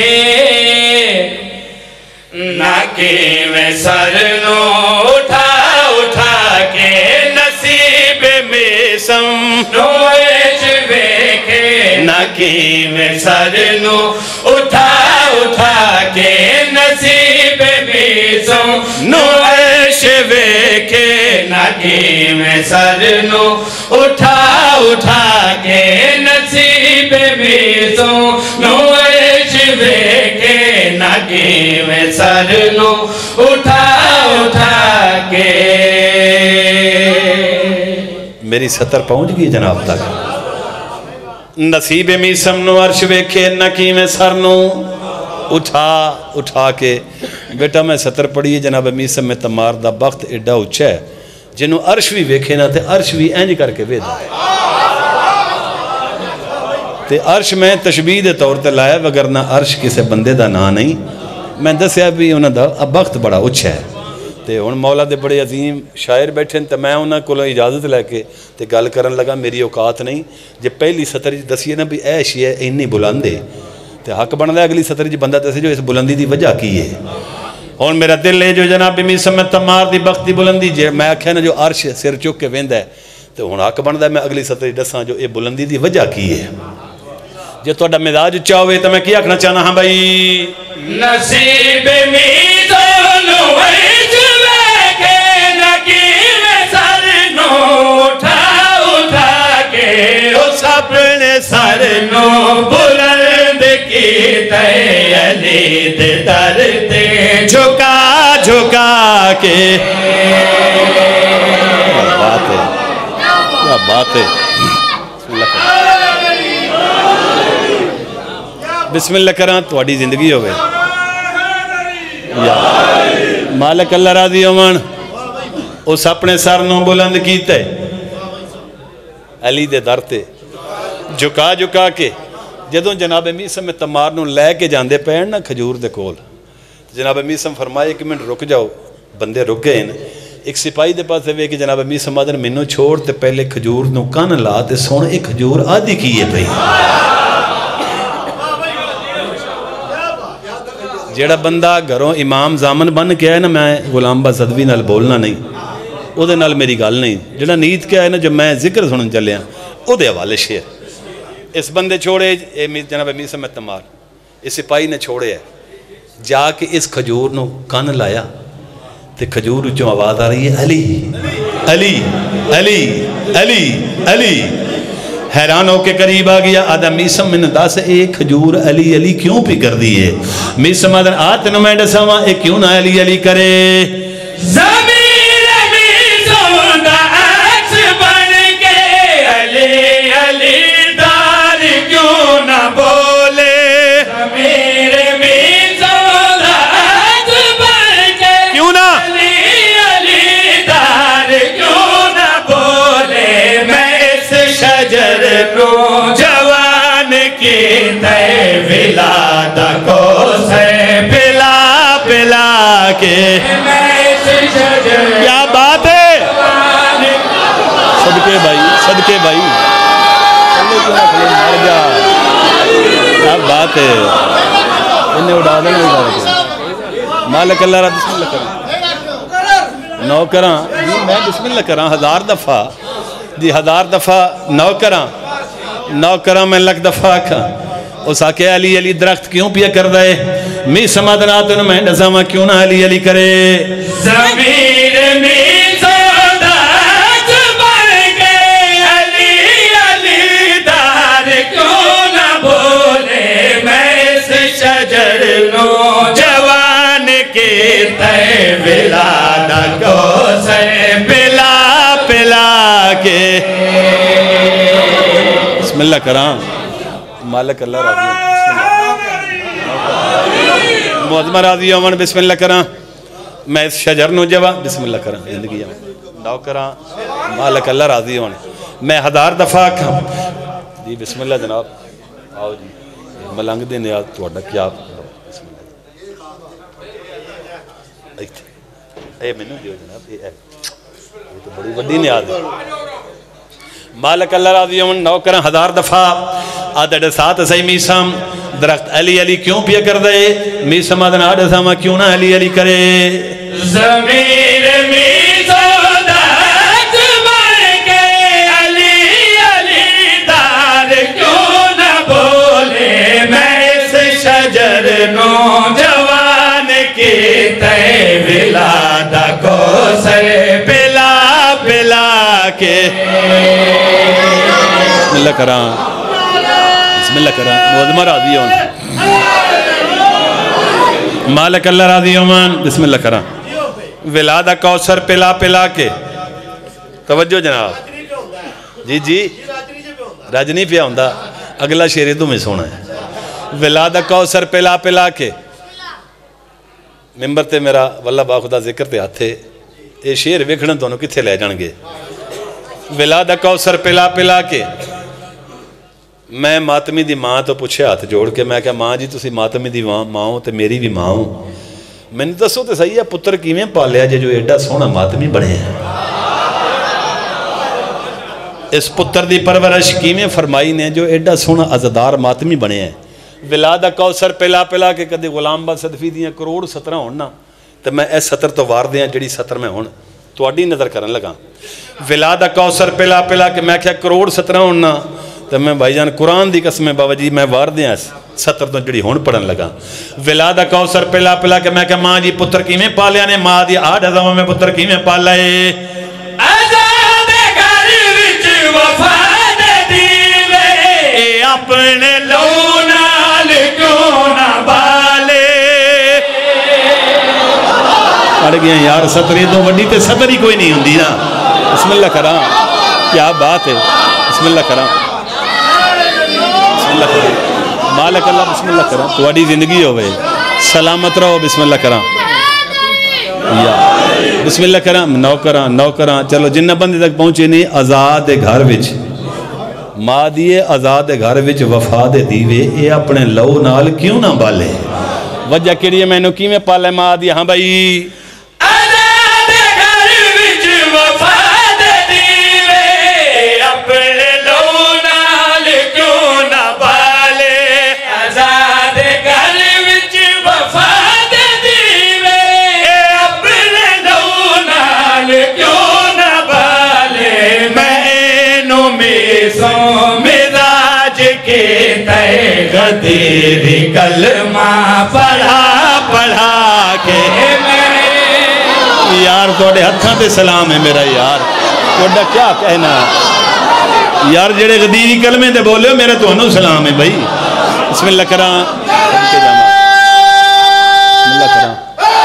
ناکی میں سر نو اٹھا کے نصیب میسم نو عرش ویکھے ناکی میں سر نو اٹھا کے نصیب میسم نو عرش ویکھے ناکی میں سر نو اٹھا کے نصیب میسم نو عرش ویکھے ناکی میں سر نو اٹھا کے میری سطر پہنچ گئی جناب تک نصیب میسم نو عرش ویکھے نکی میں سر نو اٹھا کے بیٹا میں سطر پڑھیے جناب میسم میں تمار دا بخت ایڈا اچھا ہے جنہوں عرش بھی ویکھے نا تے عرش بھی اینج کر کے ویدہ تے عرش میں تشبیہ دے طور تے لایا وگرنہ عرش کسے بندے دا نا نہیں میں دسیا بھی انہوں دا بخت بڑا اچھا ہے تے ہن مولا دے بڑے عظیم شاعر بیٹھے تے میں انہوں کو اجازت لے کے تے گل کرن لگا میری اوقات نہیں جے پہلی سطر دسیے نا بھی اے شیعہ اینی بلندے تے حق بن لے اگلی سطر جی بندہ دسے جو اس بلندی دی وجہ کی ہے ہن میرا دل ہے جو جناب میسم میں تمار دی بخت دی بلندی جے میں آکھیا نا جو عرش سر چک کے ویندا ہے تے ہن حق بندا ہے میں اگلی سطر دساں جو اے بلندی دی وجہ کی ہے جے تہاڈا مزاج اچا ہوئے تے میں کی آکھنا چاہنا ہاں بھائی نصیب میزان وچ ویکھے نکیل سر نو اٹھا کے اس اپنے سر نو بلند کیتے علی دے در تے جھکا کے کیا بات ہے بسم اللہ کراں تواڈی زندگی ہوئے مالک اللہ راضی ہون اس اپنے سر نو بلند کیتے علی دے در تے جھکا کے جدوں جناب میسم میں تمار نو لے کے جاندے پین نا کھجور دے کول جناب میسم فرمائے ایک منٹ رک جاؤ بندے رک گئے ہیں ایک سپاہی دے پاس ہوئے کہ جناب میسم آدھن منو چھوڑ تے پہلے کھجور نو کان لا تے سونے ایک کھجور آدھی کی ہے پہی جیڑا بندہ گھروں امام زامن بن کے آئے نا میں غلام با صدوی نال بولنا نہیں او دے نال میری گال نہیں جیڑا نیت کے آئے نا جو میں ذکر سنن چلے ہیں او دے حوالے شیر اس بندے چھوڑے جناب میسم میں تمار اس سپاہی نے چھوڑے ہے جا کے اس کھجور نو کان لایا تے کھجور چوں آواز آ رہی ہے علی علی علی علی علی حیران ہو کے قریب آ گیا آدھا میسم میں ندا سے ایک کھجور علی علی کیوں پی کر دی ہے میسم آدھا آت نو میں ڈساواں ایک کیوں نہ علی علی کرے زمین میسم دا عکس بن کے علی علی دار کیوں نہ بولے زمین میسم دا عکس بن کے کیوں نہ علی علی دار کیوں نہ بولے میں اس شجر نو جوان کی تے ولاد کو سے پلا کے میں اس شجر کیا بات ہے صدقے بھائی مر جا کیا بات ہے انہیں اڑا دیں مالک اللہ را بسم اللہ کریں نو کراں جی میں بسم اللہ کراں 1000 دفعہ جی 1000 دفعہ نو کراں میں لکھ دفعہ کھاں اس آکے علی علی درخت کیوں پیا کر دائے می سمادنات ان میں نظامہ کیوں نہ علی علی کرے زمین میسم دا عکس بن کے علی علی دار کیوں نہ بولے میں اس شجر نو جوان کی تے ولاد کو سے پلا کے بسم اللہ کراں مالک اللہ راضی معظمہ راضی ہوں بسم اللہ کراں میں اس شجر نو جوان بسم اللہ کراں زندگی نو کراں مالک اللہ راضی ہوں میں 1000 دفعہ کھاں جی بسم اللہ جناب آؤ جی ملنگ دے نیاز توڑا کیا بسم اللہ اے میں نے دیو جناب یہ تو بڑی وڈی نیاز ہے مالک اللہ راضی ہوں نو کراں 1000 دفعہ آدھے ساتھ سی میسم درخت علی علی کیوں پیا کر دے میسم آدھے آدھے ساما کیوں نہ علی علی کرے زمین میسم دا عکس بن کے علی علی دار کیوں نہ بولے میں اس شجر نو جوان کی تے ولاد کو سے پلا کے بسم اللہ کراں بسم اللہ کراں معظمہ راضی ہوں مالک اللہ راضی ہوں بسم اللہ کراں ولادہ کوثر پلا کے توجہ جناب جی راجنی پیا ہوندہ اگلا شیر ادو میں سونا ہے ولادہ کوثر پلا پلا کے ممبر تے میرا واللہ باخدا ذکر تے ہاتھے اے شیر ویکھنا دونوں کتھے لے جان گے ولادہ کوثر پلا پلا کے میں ماتمی دی ماں تو پوچھے ہاتھ جوڑ کے میں کہا ماں جی تسی ماتمی دی ماں ہو تے میری بھی ماں ہو میں نے دسو تے صحیح ہے پتر کیویں پالیا جو ایڈا سونا ماتمی بڑے ہیں اس پتر دی پرورش کیویں فرمائی نے جو ایڈا سونا عزدار ماتمی بنے ہیں ولادہ کوثر پلا پلا کے کدے غلام با صدفی دیاں کروڑ 17 ہونا تو میں اس 70 تو وار دیاں جڑی 70 میں ہون تو اڈی نظر کرن لگا ولادہ کوثر پلا پلا کے میں کہا کروڑ 17 ہونا تو میں بھائی جان قرآن دی قسم بابا جی میں وار دیاں 70 تو جڑی ہون پڑھن لگا ولادہ کوثر پلا پلا کے میں کہا ماں جی پتر کیویں پالیا نے ماں دی 8 ہزار میں پتر کیویں پالا ہے اپنے لونال کیوں نہ بالے پڑھ گئے یار ستری تو وڈی تے صدر ہی کوئی نہیں ہوندی نا بسم اللہ کرام کیا بات ہے بسم اللہ کرام بسم اللہ کرام مالک اللہ بسم اللہ کرام تو وڈی زندگی ہوئے سلامت رہو بسم اللہ کرام یا بسم اللہ کرام نوکران چلو جنہ بندے تک پہنچے نہیں آزاد گھر وچ ماں دیئے آزاد گھر وچ وفا دے دیوے اے اپنے لو نال کیوں نہ بالے وجہ کریے میں نے کیویں پالے ماں دیئے ہاں بھائی آزاد گھر وچ وفا دے دیوے اپنے لو نال کیوں نہ بالے آزاد گھر وچ وفا دے دیوے اپنے لو نال کیوں نہ بالے میں نو میسوں مزاج کے تے غدیری کلمہ پڑھا کے یار توڑے ہتھاں تے سلام ہے میرا یار توڑا کیا کہنا یار جڑے غدیری کلمے تے بولے ہو میرا تو انہوں سلام ہے بھائی بسم اللہ کرام بسم اللہ کرام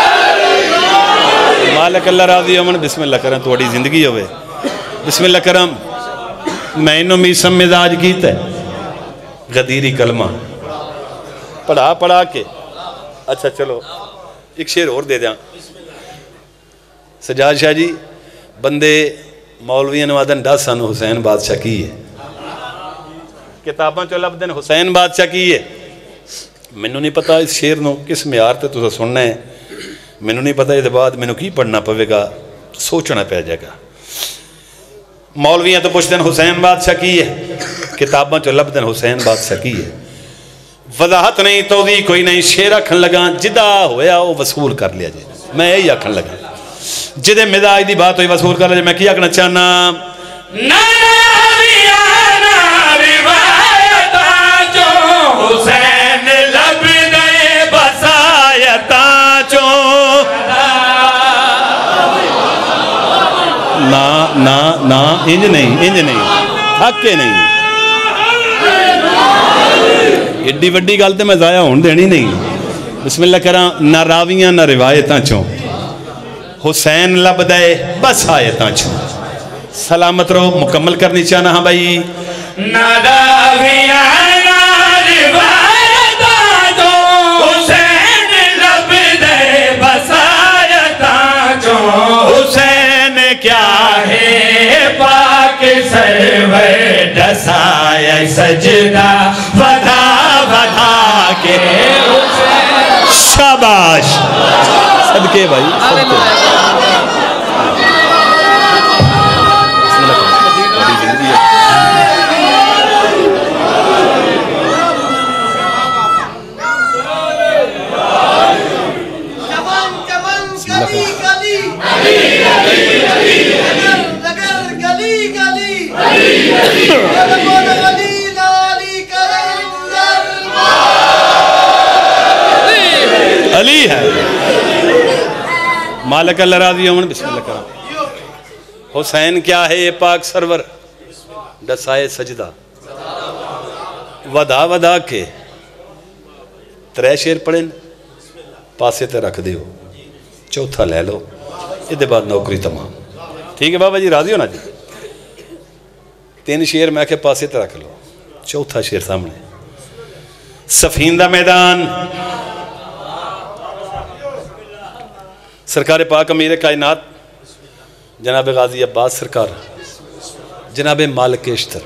مالک اللہ راضی امن بسم اللہ کرام توڑی زندگی ہوئے بسم اللہ کرام میں انہوں میسم مزاج کیتا ہے غدیری کلمہ پڑھا کے اچھا چلو ایک شیر اور دے دیں سجاد شاہ جی بندے مولوی انوادن 10 سن حسین بادشاہ کی ہے کتاباں چو لب دن حسین بادشاہ کی ہے میں نہیں پتا اس شیر نو کس معیار تے تو سننا ہے میں نہیں پتا اس بعد میں کی پڑھنا پوے گا سوچنا پہ جائے گا مولویاں تو پوچھتے ہیں حسین بادشاہ کی ہے کتاباں چو لب دن حسین بادشاہ کی ہے وضاحت نہیں توضیح کوئی نہیں شیر آکھن لگا جدہ ہویا وہ وصول کر لیا جائے میں یہی آکھن لگا جدے مزاج دی بات ہوئی وصول کر لیا جائے میں کیا آکھنا چاہنا ناویانا روایتاں جو حسین لب دے بسایتاں جو نا انج نہیں تھکے نہیں ایڈی وڈی گل تے میں ضائع ہون دینی نہیں بسم اللہ کرام نہ راویاں نہ روایتاں چوں حسین لب دے بس آیتاں چوں سلامت رہو مکمل کرنی چاہنا ہاں بھائی نہ راویاں نہ روایتاں چوں حسین لب دے بس آیتاں چوں حسین کیا ہے پاک سرور ڈسائے سجدہ ودا کے شاباش صدقے بھائی صدقے علی ہے مالک اللہ راضی امن بسم اللہ کرام حسین کیا ہے یہ پاک سرور ڈسائے سجدہ ودا کے 3 شیر پڑھیں پاسے تے رکھ دیو چوتھا لے لو ادھے بعد نوکری تمام ٹھیک ہے بابا جی راضی ہو نا جی 3 شیر میں کہ پاسے تے رکھ لو چوتھا شیر سامنے، صفین دا میدان، سرکار پاک امیر کائنات جناب غازی عباس سرکار، جناب مالک اشتر،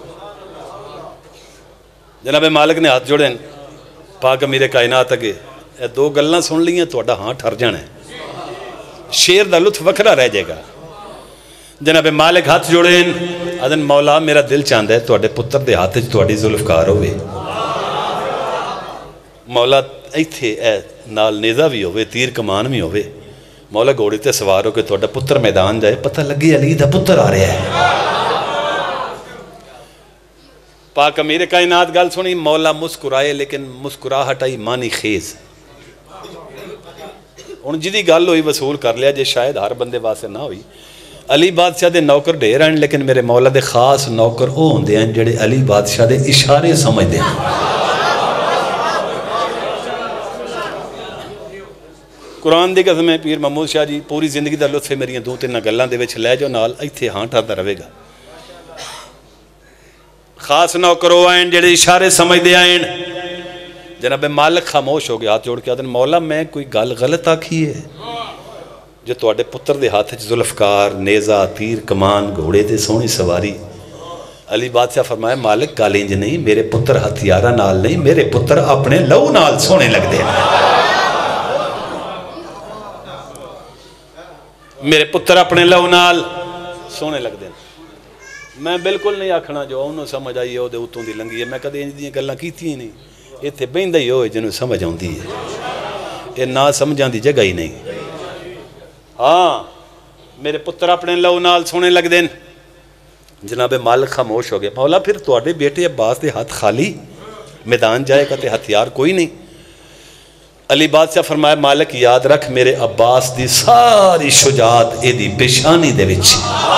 جناب مالک نے ہاتھ جوڑے پاک امیر کائنات اگے، اے دو گلنا سن لی ہیں تو اڈا ہاں ٹھر جانا ہے، شیر دا لطف وکھرا رہ جائے گا۔ جناب مالک ہاتھ جوڑے آدن مولا میرا دل چاہتا ہے تو اڈے پتر دے ہاتھ تو اڈی ذوالفقار ہوئے، مولا ایتھے اے نال نیزہ بھی ہوئے، تیر کمان بھی ہوئے، مولا گھوڑے تے سوار ہو کے تو اڈا پتر میدان جائے، پتہ لگی علی دا پتر آ رہا ہے۔ پاک امیر کائنات گل سنی، مولا مسکرائے لیکن مسکراہٹ آئی مانی خیز، ان جدی گل ہوئی وصول کر لیا جے شاید ہر بندے واسے نہ ہوئی۔ علی بادشاہ دے نوکر ڈھیر ہیں لیکن میرے مولا دے خاص نوکر او ہوندے ہیں جڑے علی بادشاہ دے اشارے سمجھ دے ہیں۔ قرآن دی قسم ہے پیر محمود شاہ جی پوری زندگی دا لطف میری دو تین گلاں دے وچ لے جو نال ایتھے ہاں ٹھردا رہے گا۔ خاص نوکر او ہیں جڑے اشارے سمجھ دے آئیں۔ جناب مالک خاموش ہو گیا، ہاتھ جوڑ کے آدھن مولا میں کوئی گل غلط آکھی ہے جو تو اڈے پتر دے ہاتھ ذوالفقار، نیزہ، تیر کمان، گھوڑے دے سونی سواری۔ علی بادشاہ فرمایا مالک کالینج نہیں، میرے پتر ہتھیارہ نال نہیں، میرے پتر اپنے لو نال سونے لگ دے، میرے پتر اپنے لو نال سونے لگ دے۔ میں بالکل نہیں آکھنا جو انہوں سمجھ آئی ہے وہ دے اتوں دی لنگی ہے، میں کدے انج دیاں گلاں کیتی ہی نہیں، یہ تھے بہندہ ہی ہوئے جنہوں سمجھ آؤں دی ہے، یہ نہ سمجھان دی جگہ ہی نہیں۔ ہاں میرے پتر اپنے لو نال سونے لگ دیں۔ جناب مالک خاموش ہو گئے، مولا پھر تواڈے بیٹے عباس دے ہاتھ خالی میدان جائے گا تے ہتھیار کوئی نہیں۔ علی بادشاہ فرمایا مالک یاد رکھ میرے عباس دی ساری شجاعت اے دی پیشانی دے وچ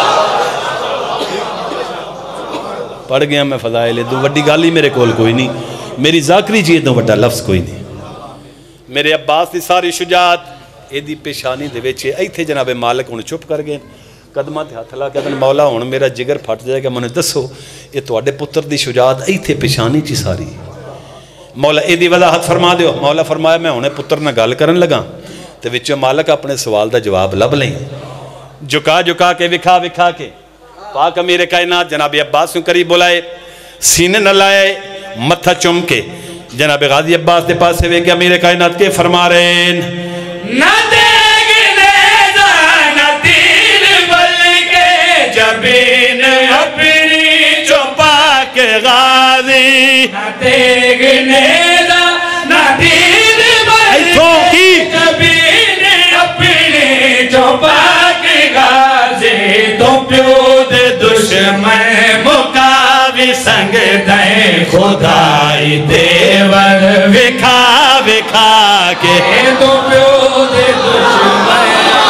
پڑھ گیا میں فضائل دو وڈی گالی میرے کول کوئی نہیں، میری ذاکری چیز دو وڈا لفظ کوئی نہیں، میرے عباس دی ساری شجاعت اے دی پیشانی دے وچے۔ ایتھے جناب مالک ہن چپ کر گئے، قدماں تے ہتھ لا کے کہندے مولا ہن میرا جگر پھٹ جائے گا، مینوں دسو اے تواڈے پتر دی شجاعت ایتھے پیشانی چ ساری، مولا اے دی وضاحت فرما دیو۔ مولا فرمایا میں ہنے پتر نہ گل کرن لگا تے وچوں مالک اپنے سوال دا جواب لب لیں، جھکا جھکا کے وکھا وکھا کے پاک امیر کائنات جناب عباس کو قریب بلائے، سینے نہ لائے، متھا چم کے جناب غازی عباس دے پاس سے وے کہ امیر کائنات کے فرما رہے ہیں نہ دیگ نیزہ نہ تیر بلکہ جبین اپنی چھپا کے غازی، نہ دیگ نیزہ نہ تیر بلکہ جبین اپنی چھپا کے غازی، تو پیو دے دشمن مقابی سنگ دیں خدائی دیور وکھا وکھا کے، تو پیو دے دشمن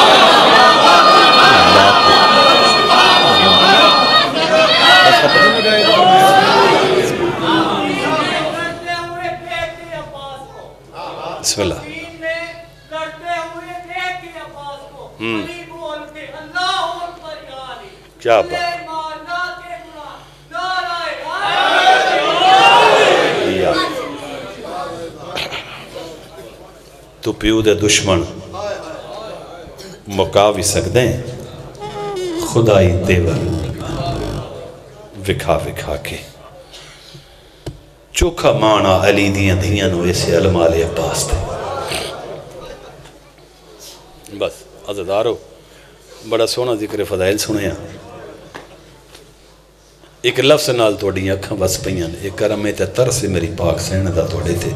بسم اللہ کیا بات تو پیو دے دشمن مکا بھی سکتے ہیں خدائی دیور وکھا وکھا کے، چوکھا مانا علی دیاں دھیاں نو ایسے علمال عباس دے۔ بس عزدارو بڑا سونا ذکر فضائل سنے ہیں، ایک لفظ نال توڑی اکھاں بس پہیاں، ایک کرمے تے ترس میری پاک سینہ دا توڑے تھے،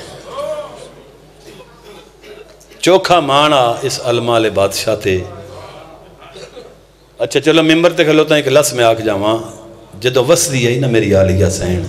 چوکھا مانا اس علمال بادشاہ تے۔ اچھا چلو ممبر تے کھلوتا ایک لفظ میں آکھ جاواں، جدو وس دی ہے نا میری آلیہ سین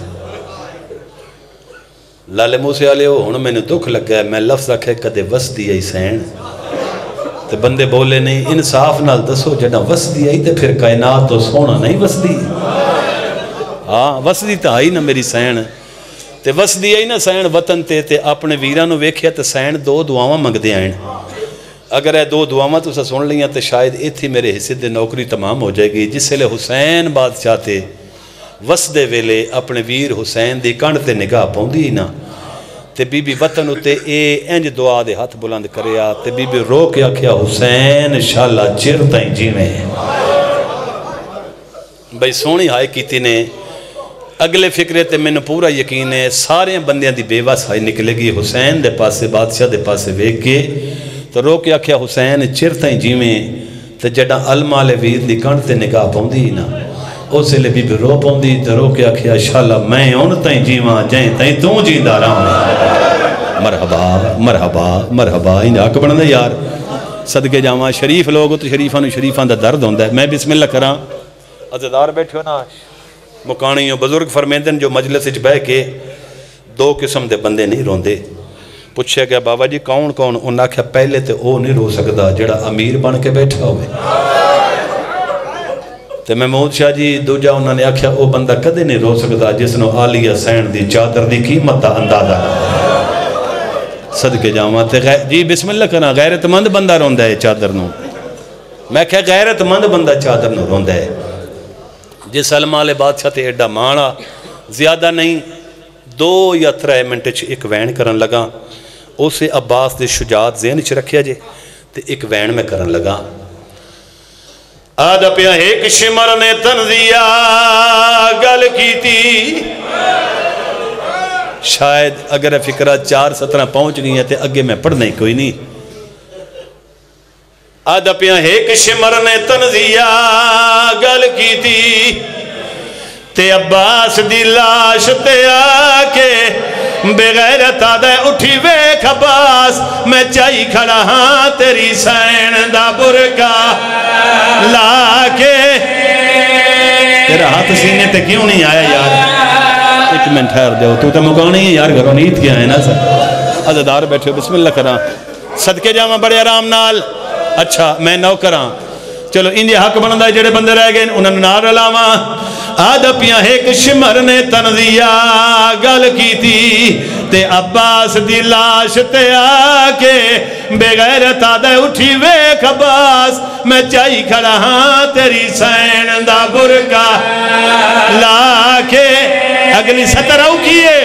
لالے موسیٰ علیہ ہون میں نے دکھ لگ گیا، میں لفظ آکھے کدے وس دی ہے سین تے بندے بولے نہیں انصاف نال دسو جڑا وس دی ہے تے پھر کائنات تو سونا نہیں وس دی، ہاں وس دی تا ہی نا میری سین تے وس دی ہے نا سین وطن تے اپنے ویران نو ویکھیا تے سین دو دعاواں منگ دے آئیں، اگر اے دو دعاواں تو سن لیاں تے شاید ایتھی میرے حصے دے نوکری تمام ہو جائے گی۔ جس لئے حسین بادشاہ تے وسدے ویلے اپنے ویر حسین دی کنڈ تے نگاہ پوندی نا تے بی بی وطن اتے اے انج دعا دے ہاتھ بلند کریا تے بی بی رو کے آکھیا حسین شالا چر تائیں جیویں بھئی سونی ہائے کیتی نے اگلے فکرے تے میں نے پورا یقین ہے سارے بندیاں دی بے وس ہائی نکلے گی حسین دے پاسے بادشاہ دے پاسے ویک کے تو رو کے آکھیا حسین چر تائیں جیویں تے جڑا المال ویر دی کنڈ تے نگاہ پوندی نا اسے لے بی بی رو پوندی تے رو کے آکھیا شالا میں ان تائیں جیواں جائیں تائیں توں جیندہ رہاں مرحبا مرحبا مرحبا ان حق بن دے یار صدقے جاواں شریف لوگ تو شریفاں دا درد ہوندا ہے میں بسم اللہ کراں عزیزدار بیٹھو نا مکانیوں بزرگ فرمیندن جو مجلس وچ بیٹھ کے دو قسم دے بندے نہیں روندے پوچھے گیا بابا جی کون کون انہاں آکھیا پہلے تے او نہیں رو سکدا جڑا امیر بن کے بیٹھا ہوئے تے محمود شاہ جی دوجا انہوں نے آکھیا او بندہ کدے نہیں رو سکدا جس نو عالیہ سین دی چادر دی قیمت دا اندازہ صدقے جاواں تے جی بسم اللہ کرنا غیرت مند بندہ روندا ہے چادر نو میں کہا غیرت مند بندہ چادر نو روندا ہے جس علماء لے بادشاہ تے ایڈا مانا زیادہ نہیں 2 یا 3 منٹ ایک وین کرن لگا اسے عباس دے شجاعت ذہن چ رکھیا جے تے ایک وین میں کرن لگا آدھا پیا ایک شمر نے تنزیہ گل کی تھی شاید اگر فکرہ 4-17 پہنچ گئی ہیں تے اگے میں پڑھنے کوئی نہیں آدھا پیا ایک شمر نے تنزیہ گل کی تھی تے عباس دی لاش تے آکے بغیرت آدھے اٹھی ویکھ عباس میں چاہی کھڑا ہاں تیری سین دا برکا لاکے تیرا ہاتھ سینے تے کیوں نہیں آیا یار ایک منٹ ٹھہر جاؤ تو مکانی ہے یار گھروں نیت کیا ہے نا سر عزیزدار بیٹھے بسم اللہ کراں صدقے جاواں بڑے آرام نال اچھا میں نو کراں چلو انجے حق بندا جڑے بندے رہ گئے انہاں نال رلاواں آدھا پیا ایک شمر نے تنزیہ گل کی تھی تے عباس دی لاش تے آکے بغیرت آدھے اٹھی ویکھ عباس میں چاہی کھڑا ہاں تیری سین دا برکا لاکے اگلی سطر او کیے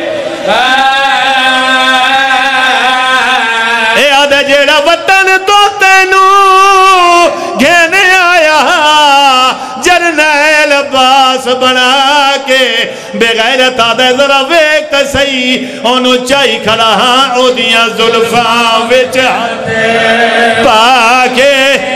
اے آدھے جیڑا وطن تو تینو گھینے آیا جرنیل عباس بنا کے بغیرت آدھے ذرا ویکھ صحیح انہوں چاہی کھڑا ہاں او دیاں ظلفاں وچ پاکے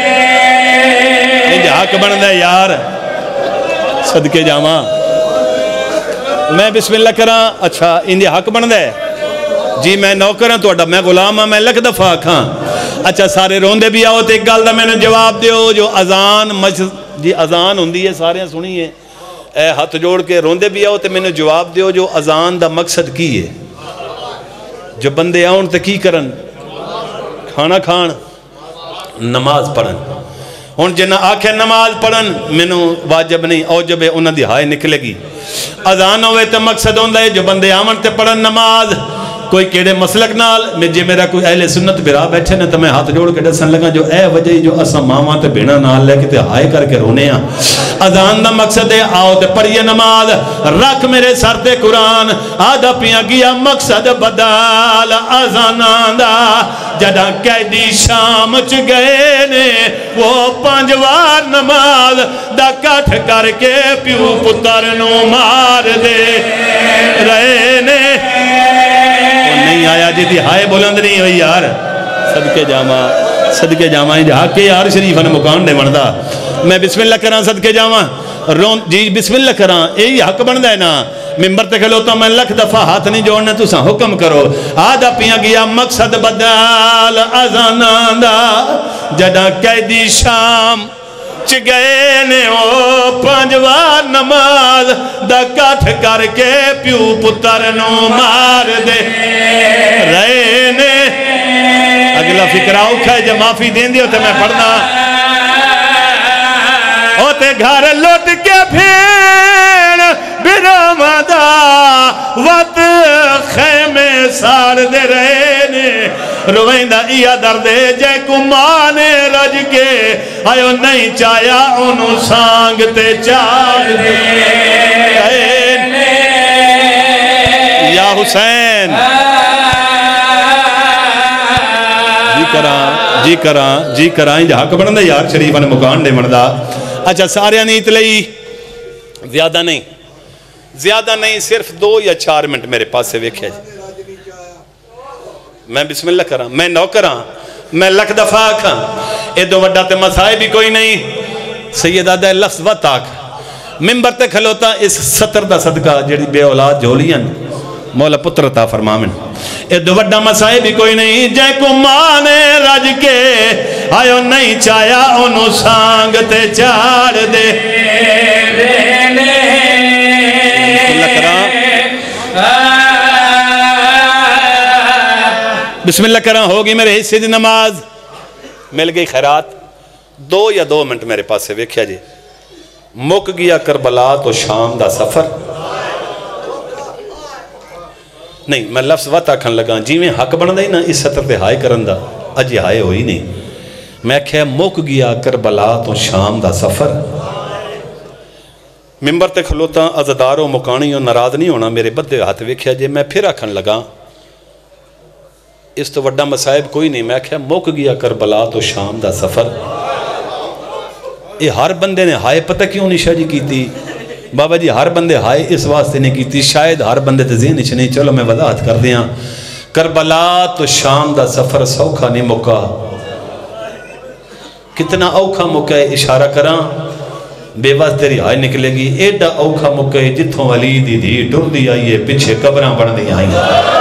یہ حق بن دے یار صدقے جاواں میں بسم اللہ کراں اچھا اندے حق بن دے جی میں نوکر ہوں تو میں غلام ہوں میں لکھ دفعہ کھاں اچھا سارے روندے بھی آؤ تو ایک گل دا میں نے جواب دیو جو اذان جی اذان ہوندی ہے سارے سنی ہے اے ہاتھ جوڑ کے روندے بھی آؤ تو میں نے جواب دیو جو اذان دا مقصد کی ہے جو بندے آؤں تو کی کرن کھانا کھان نماز پڑھن ہون جنہ آکھے نماز پڑھن میں نے واجب نہیں اوجب ہے انہاں دی ہائے نکلے گی اذان ہوئے تو مقصد ہوندہ ہے جو بندے آمن تے پڑھن نماز کوئی کیڑے مسلک نال میں جے میرا کوئی اہل سنت برا بیٹھے نے تو میں ہاتھ جوڑ کے دسن لگا جو اے وجہ جو اسا ماما تے بینا نال لے کے تے ہائے کر کے رونے ہاں اذان دا مقصد ہے آؤ تے پڑھیے نماز رکھ میرے سر تے قرآن آدھا پیا گیا مقصد بدال اذانان دا جڑا قیدی شام چ گئے نے وہ 5 وار نماز دا کٹھ کر کے پیو پتر نو مار دے رہے نے نہیں آیا جی دی ہائے بلند نہیں ہوئی یار صدقے جامعہ جہاں کے یار شریفہ نے مکان دے بندہ میں بسم اللہ کراں صدقے جامعہ جی بسم اللہ کراں یہی حق بندہ ہے نا ممبر تے کھلوتا میں لکھ دفعہ ہاتھ نہیں جوڑنے تو ساں حکم کرو آدھا پیا گیا مقصد بدال اذانان دا جڑا قیدی شام چ گئے نے او 5 وار نماز دا کٹھ کر کے پیو پتر نو مار دے رہے نے اگلا فکر آؤکھا ہے جب معافی دین دی ہوتے میں پڑھنا ہوتے گھر لوٹ کے پھر برامہ دا وقت خیمے سار دے رہے نے رویندہ یا دردے جے کو مانے رج کے آئیو نہیں چایا انہوں سانگ تے چاڑ دے یا حسین جی کراں جہاں حق بڑھن دے یار شریفہ نے مکان دے مردہ اچھا سارے نیت لئی زیادہ نہیں صرف 2 یا 4 منٹ میرے پاس سے ویکھیا جی میں بسم اللہ کراں میں نو کراں میں لکھ دفعہ کھاں اے دو وڈا تے مسائے بھی کوئی نہیں سید آدھا لفظ وقت آکھ ممبر تے کھلوتا اس 70 دا صدقہ جڑی بے اولاد جھولیاں مولا پتر عطا فرمامن اے دو وڈا مسائے بھی کوئی نہیں جے کو مانے رج کے آئیو نہیں چایا انہوں سانگ تے چاڑ دے بسم اللہ کراں ہوگی میرے حصے دی نماز مل گئی خیرات 2 یا 2 منٹ میرے پاس سے ویکھیا جی مک گیا کربلا تو شام دا سفر نہیں میں لفظ وقت آکھن لگا جی میں حق بن دائی نا اس سطر تے ہائے کرن دا اجی ہائے ہوئی نہیں میں کہا مک گیا کربلا تو شام دا سفر ممبر تے کھلوتا عزدار و مکانی و ناراض نہیں ہونا میرے بدے ہاتھ ویکھیا جے میں پھر آکھن لگا اس تو وڈا مسائب کوئی نہیں میں کہا مک گیا کربلا تو شام دا سفر یہ ہر بندے نے ہائے پتہ کیوں نہیں شاہ جی کی تھی بابا جی ہر بندے ہائے اس واسطے نہیں کی تھی شاید ہر بندے تے ذہن اچھ نہیں چلو میں وضاحت کر دیا کربلا تو شام دا سفر سوکھا نہیں مکا کتنا اوکھا مکا ہے اشارہ کراں بے واسطے تیری ہائے نکلے گی ایڈا اوکھا مکا ہے جتھوں علی دی دی ڈر دی آئیے پیچھے قبراں بڑھ دی آئیں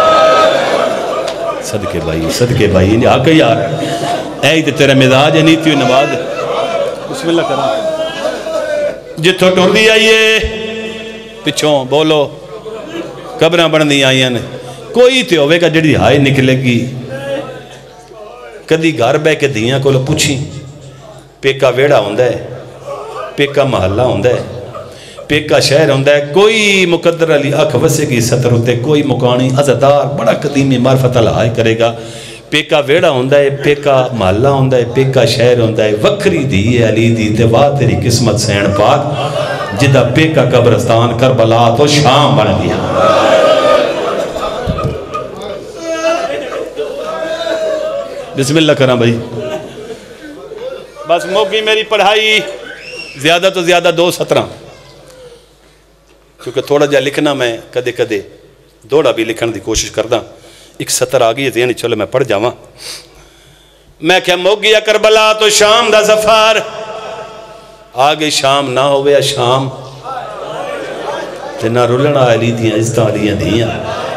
صدقے بھائی انہیں آکے یار اے تے تیرے مزاج ہے نیتی ہوئی نواز بسم اللہ کراں جتھوں ٹر دی آئیے پچھوں بولو قبراں بن دی آئیے کوئی تے ہوئے کا جڑی ہائے نکلے گی کدی گھر بے کے دیاں کو لو پوچھی پیکا ویڑا ہوندہ ہے پیکا محلہ ہوندہ ہے پیکا شہر ہوندہ ہے کوئی مقدر علی اکھ وسے کی سطر ہوتے کوئی مکانی عزدار بڑا قدیمی معرفت لہائی کرے گا پیکا ویڑا ہوندہ ہے پیکا محلہ ہوندہ ہے پیکا شہر ہوندہ ہے وکری دی علی دی تے واہ تیری قسمت سین پاک جدہ پیکا قبرستان کربلا تو شام بن گیا بسم اللہ کرام بھائی بس موقعی میری پڑھائی زیادہ تو زیادہ 2 سطرہ کیونکہ تھوڑا جا لکھنا میں کدے کدے دوڑا بھی لکھن دی کوشش کردہ ایک سطر آگئی ہے ذہنی چلو میں پڑھ جاواں میں کیا موک گیا کربلا تو شام دا سفر آگے شام نہ ہویا شام تے نہ رولنا علی دیاں عزتاں علیاں دیاں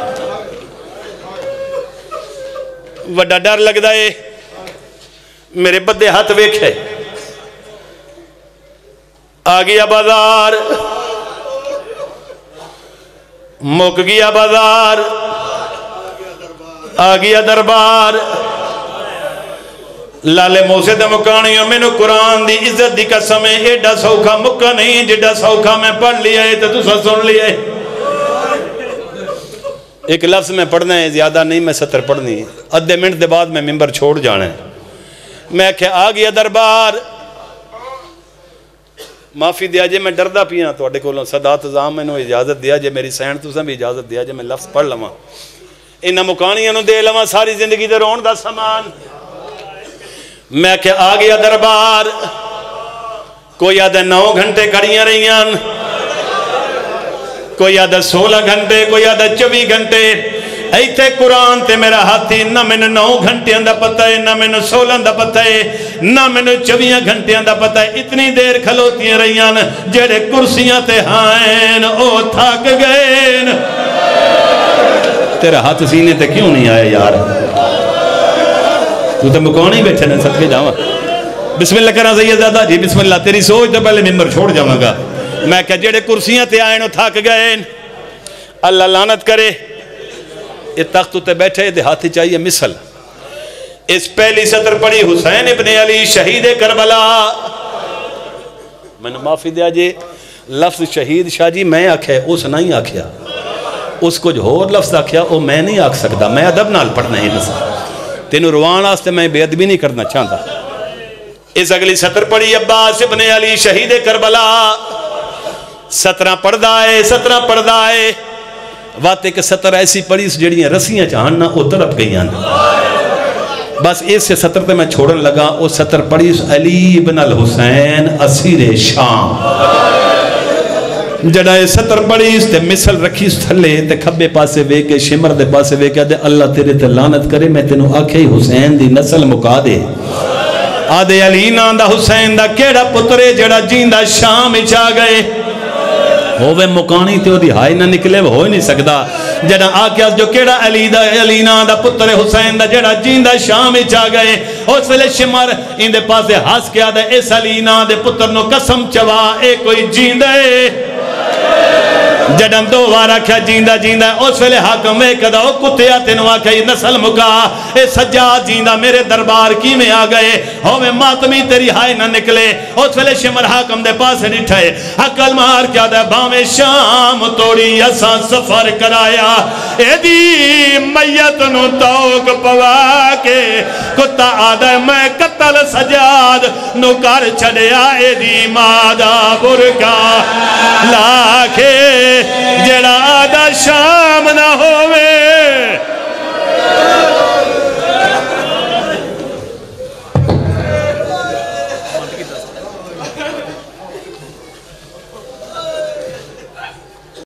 وڈا ڈر لگ دائے میرے بدے ہاتھ ویکھے آگیا بازار مک گیا بازار آگیا دربار لالے موسے دے مکانیوں میں نو قرآن دی عزت دی قسم ہے ایڈا سوکھا مکہ نہیں جڈا سوکھا میں پڑھ لیا ہے تو سا سن لیا ہے ایک لفظ میں پڑھنا ہے زیادہ نہیں میں سطر پڑھنی ہے ادھے منٹ دے بعد میں ممبر چھوڑ جانا ہے میں کہ آگیا دربار معافی دیا جے میں ڈردہ پیاں تو اڈے کولوں صدات ازام میں نو اجازت دیا جے میری سینڈ تو سن بھی اجازت دیا جے میں لفظ پڑھ لواں انہا مکانیاں نو دے لواں ساری زندگی دے رون دا سامان میں کہ آگیا دربار کوئی آدھے 9 گھنٹے کڑیاں رہیاں کوئی آدھے 16 گھنٹے کوئی آدھے 24 گھنٹے ایتھے قرآن تے میرا ہاتھی نہ میں 9 گھنٹے اندہ پتہ ہے نہ میں 16 اندہ پتہ ہے نہ میں 24 گھنٹے اندہ پتہ ہے اتنی دیر کھلوتیاں رہیاں جڑے کرسیاں تے ہائیں او تھک گئے تیرا ہاتھ سینے تے کیوں نہیں آئے یار تو تے مکان ہی بیٹھے نے صدقے جاواں بسم اللہ کرنا سیدزادہ جی بسم اللہ تیری سوچ تو پہلے ممبر چھوڑ جاواں گا میں کہ جڑے کرسیاں تے آئیں تھک گئے اللہ لعنت کرے یہ تخت تے بیٹھے دے ہاتھی چاہیے مثل اس پہلی سطر پڑھی حسین ابن علی شہید کربلا میں نے معافی دیا جی لفظ شہید شاہ جی میں آکھے اس نہیں آکھیا اس کو جو اور لفظ آکھیا وہ میں نہیں آکھ سکتا میں ادب نال پڑھنا ہی نسا تینوں روان واسطے میں بے ادبی نہیں کرنا چاہتا. اس اگلی سطر پڑھی عباس ابن علی شہید کربلا. 17 پڑھدا ہے وقت ایک سطر ایسی پڑھی جڑیاں رسیاں چاہنا وہ تڑپ گئیاں. بس اس سے سطر تے میں چھوڑن لگا. وہ سطر پڑھی علی بن الحسین اسیر شام. جڑا یہ سطر پڑھی اس تے مثل رکھی اس تھلے تے کھبے پاسے وے کے شمر دے پاسے وے کے اللہ تیرے تے لعنت کرے میں تینوں آکھے حسین دی نسل مکا دے. آدھے علی نام دا حسین دا کیڑا پترے جڑا جیندہ شام چا گئے ہووے مکانی تے دی ہائی نہ نکلے ہو ہی نہیں سکدا. جڑا آکھیا جو کیڑا علی نام دا پتر حسین دا جڑا جیندہ شام چا گئے اس ویلے شمر ان دے پاسے ہس کے آدھے اس علی نام دے پتر نو قسم چوا اے کوئی جیندے. جڑا دو وارا کیا جیندہ اس ویلے حاکم میں کدا او کتیا تینوں آکھیا یہ نسل مکا اے سجاد جیندہ میرے دربار کی میں آ گئے ہووے ماتمی تیری ہائے نہ نکلے. اس ویلے شمر حاکم دے پاس نٹھائے عقل مار کیا دے باویں شام توڑی اساں سفر کرایا. اے دی میت نو توک پوا کے کتا آدھے میں قتل سجاد نو کر چھڑیا. اے دی مادہ برکا لاکھے جڑا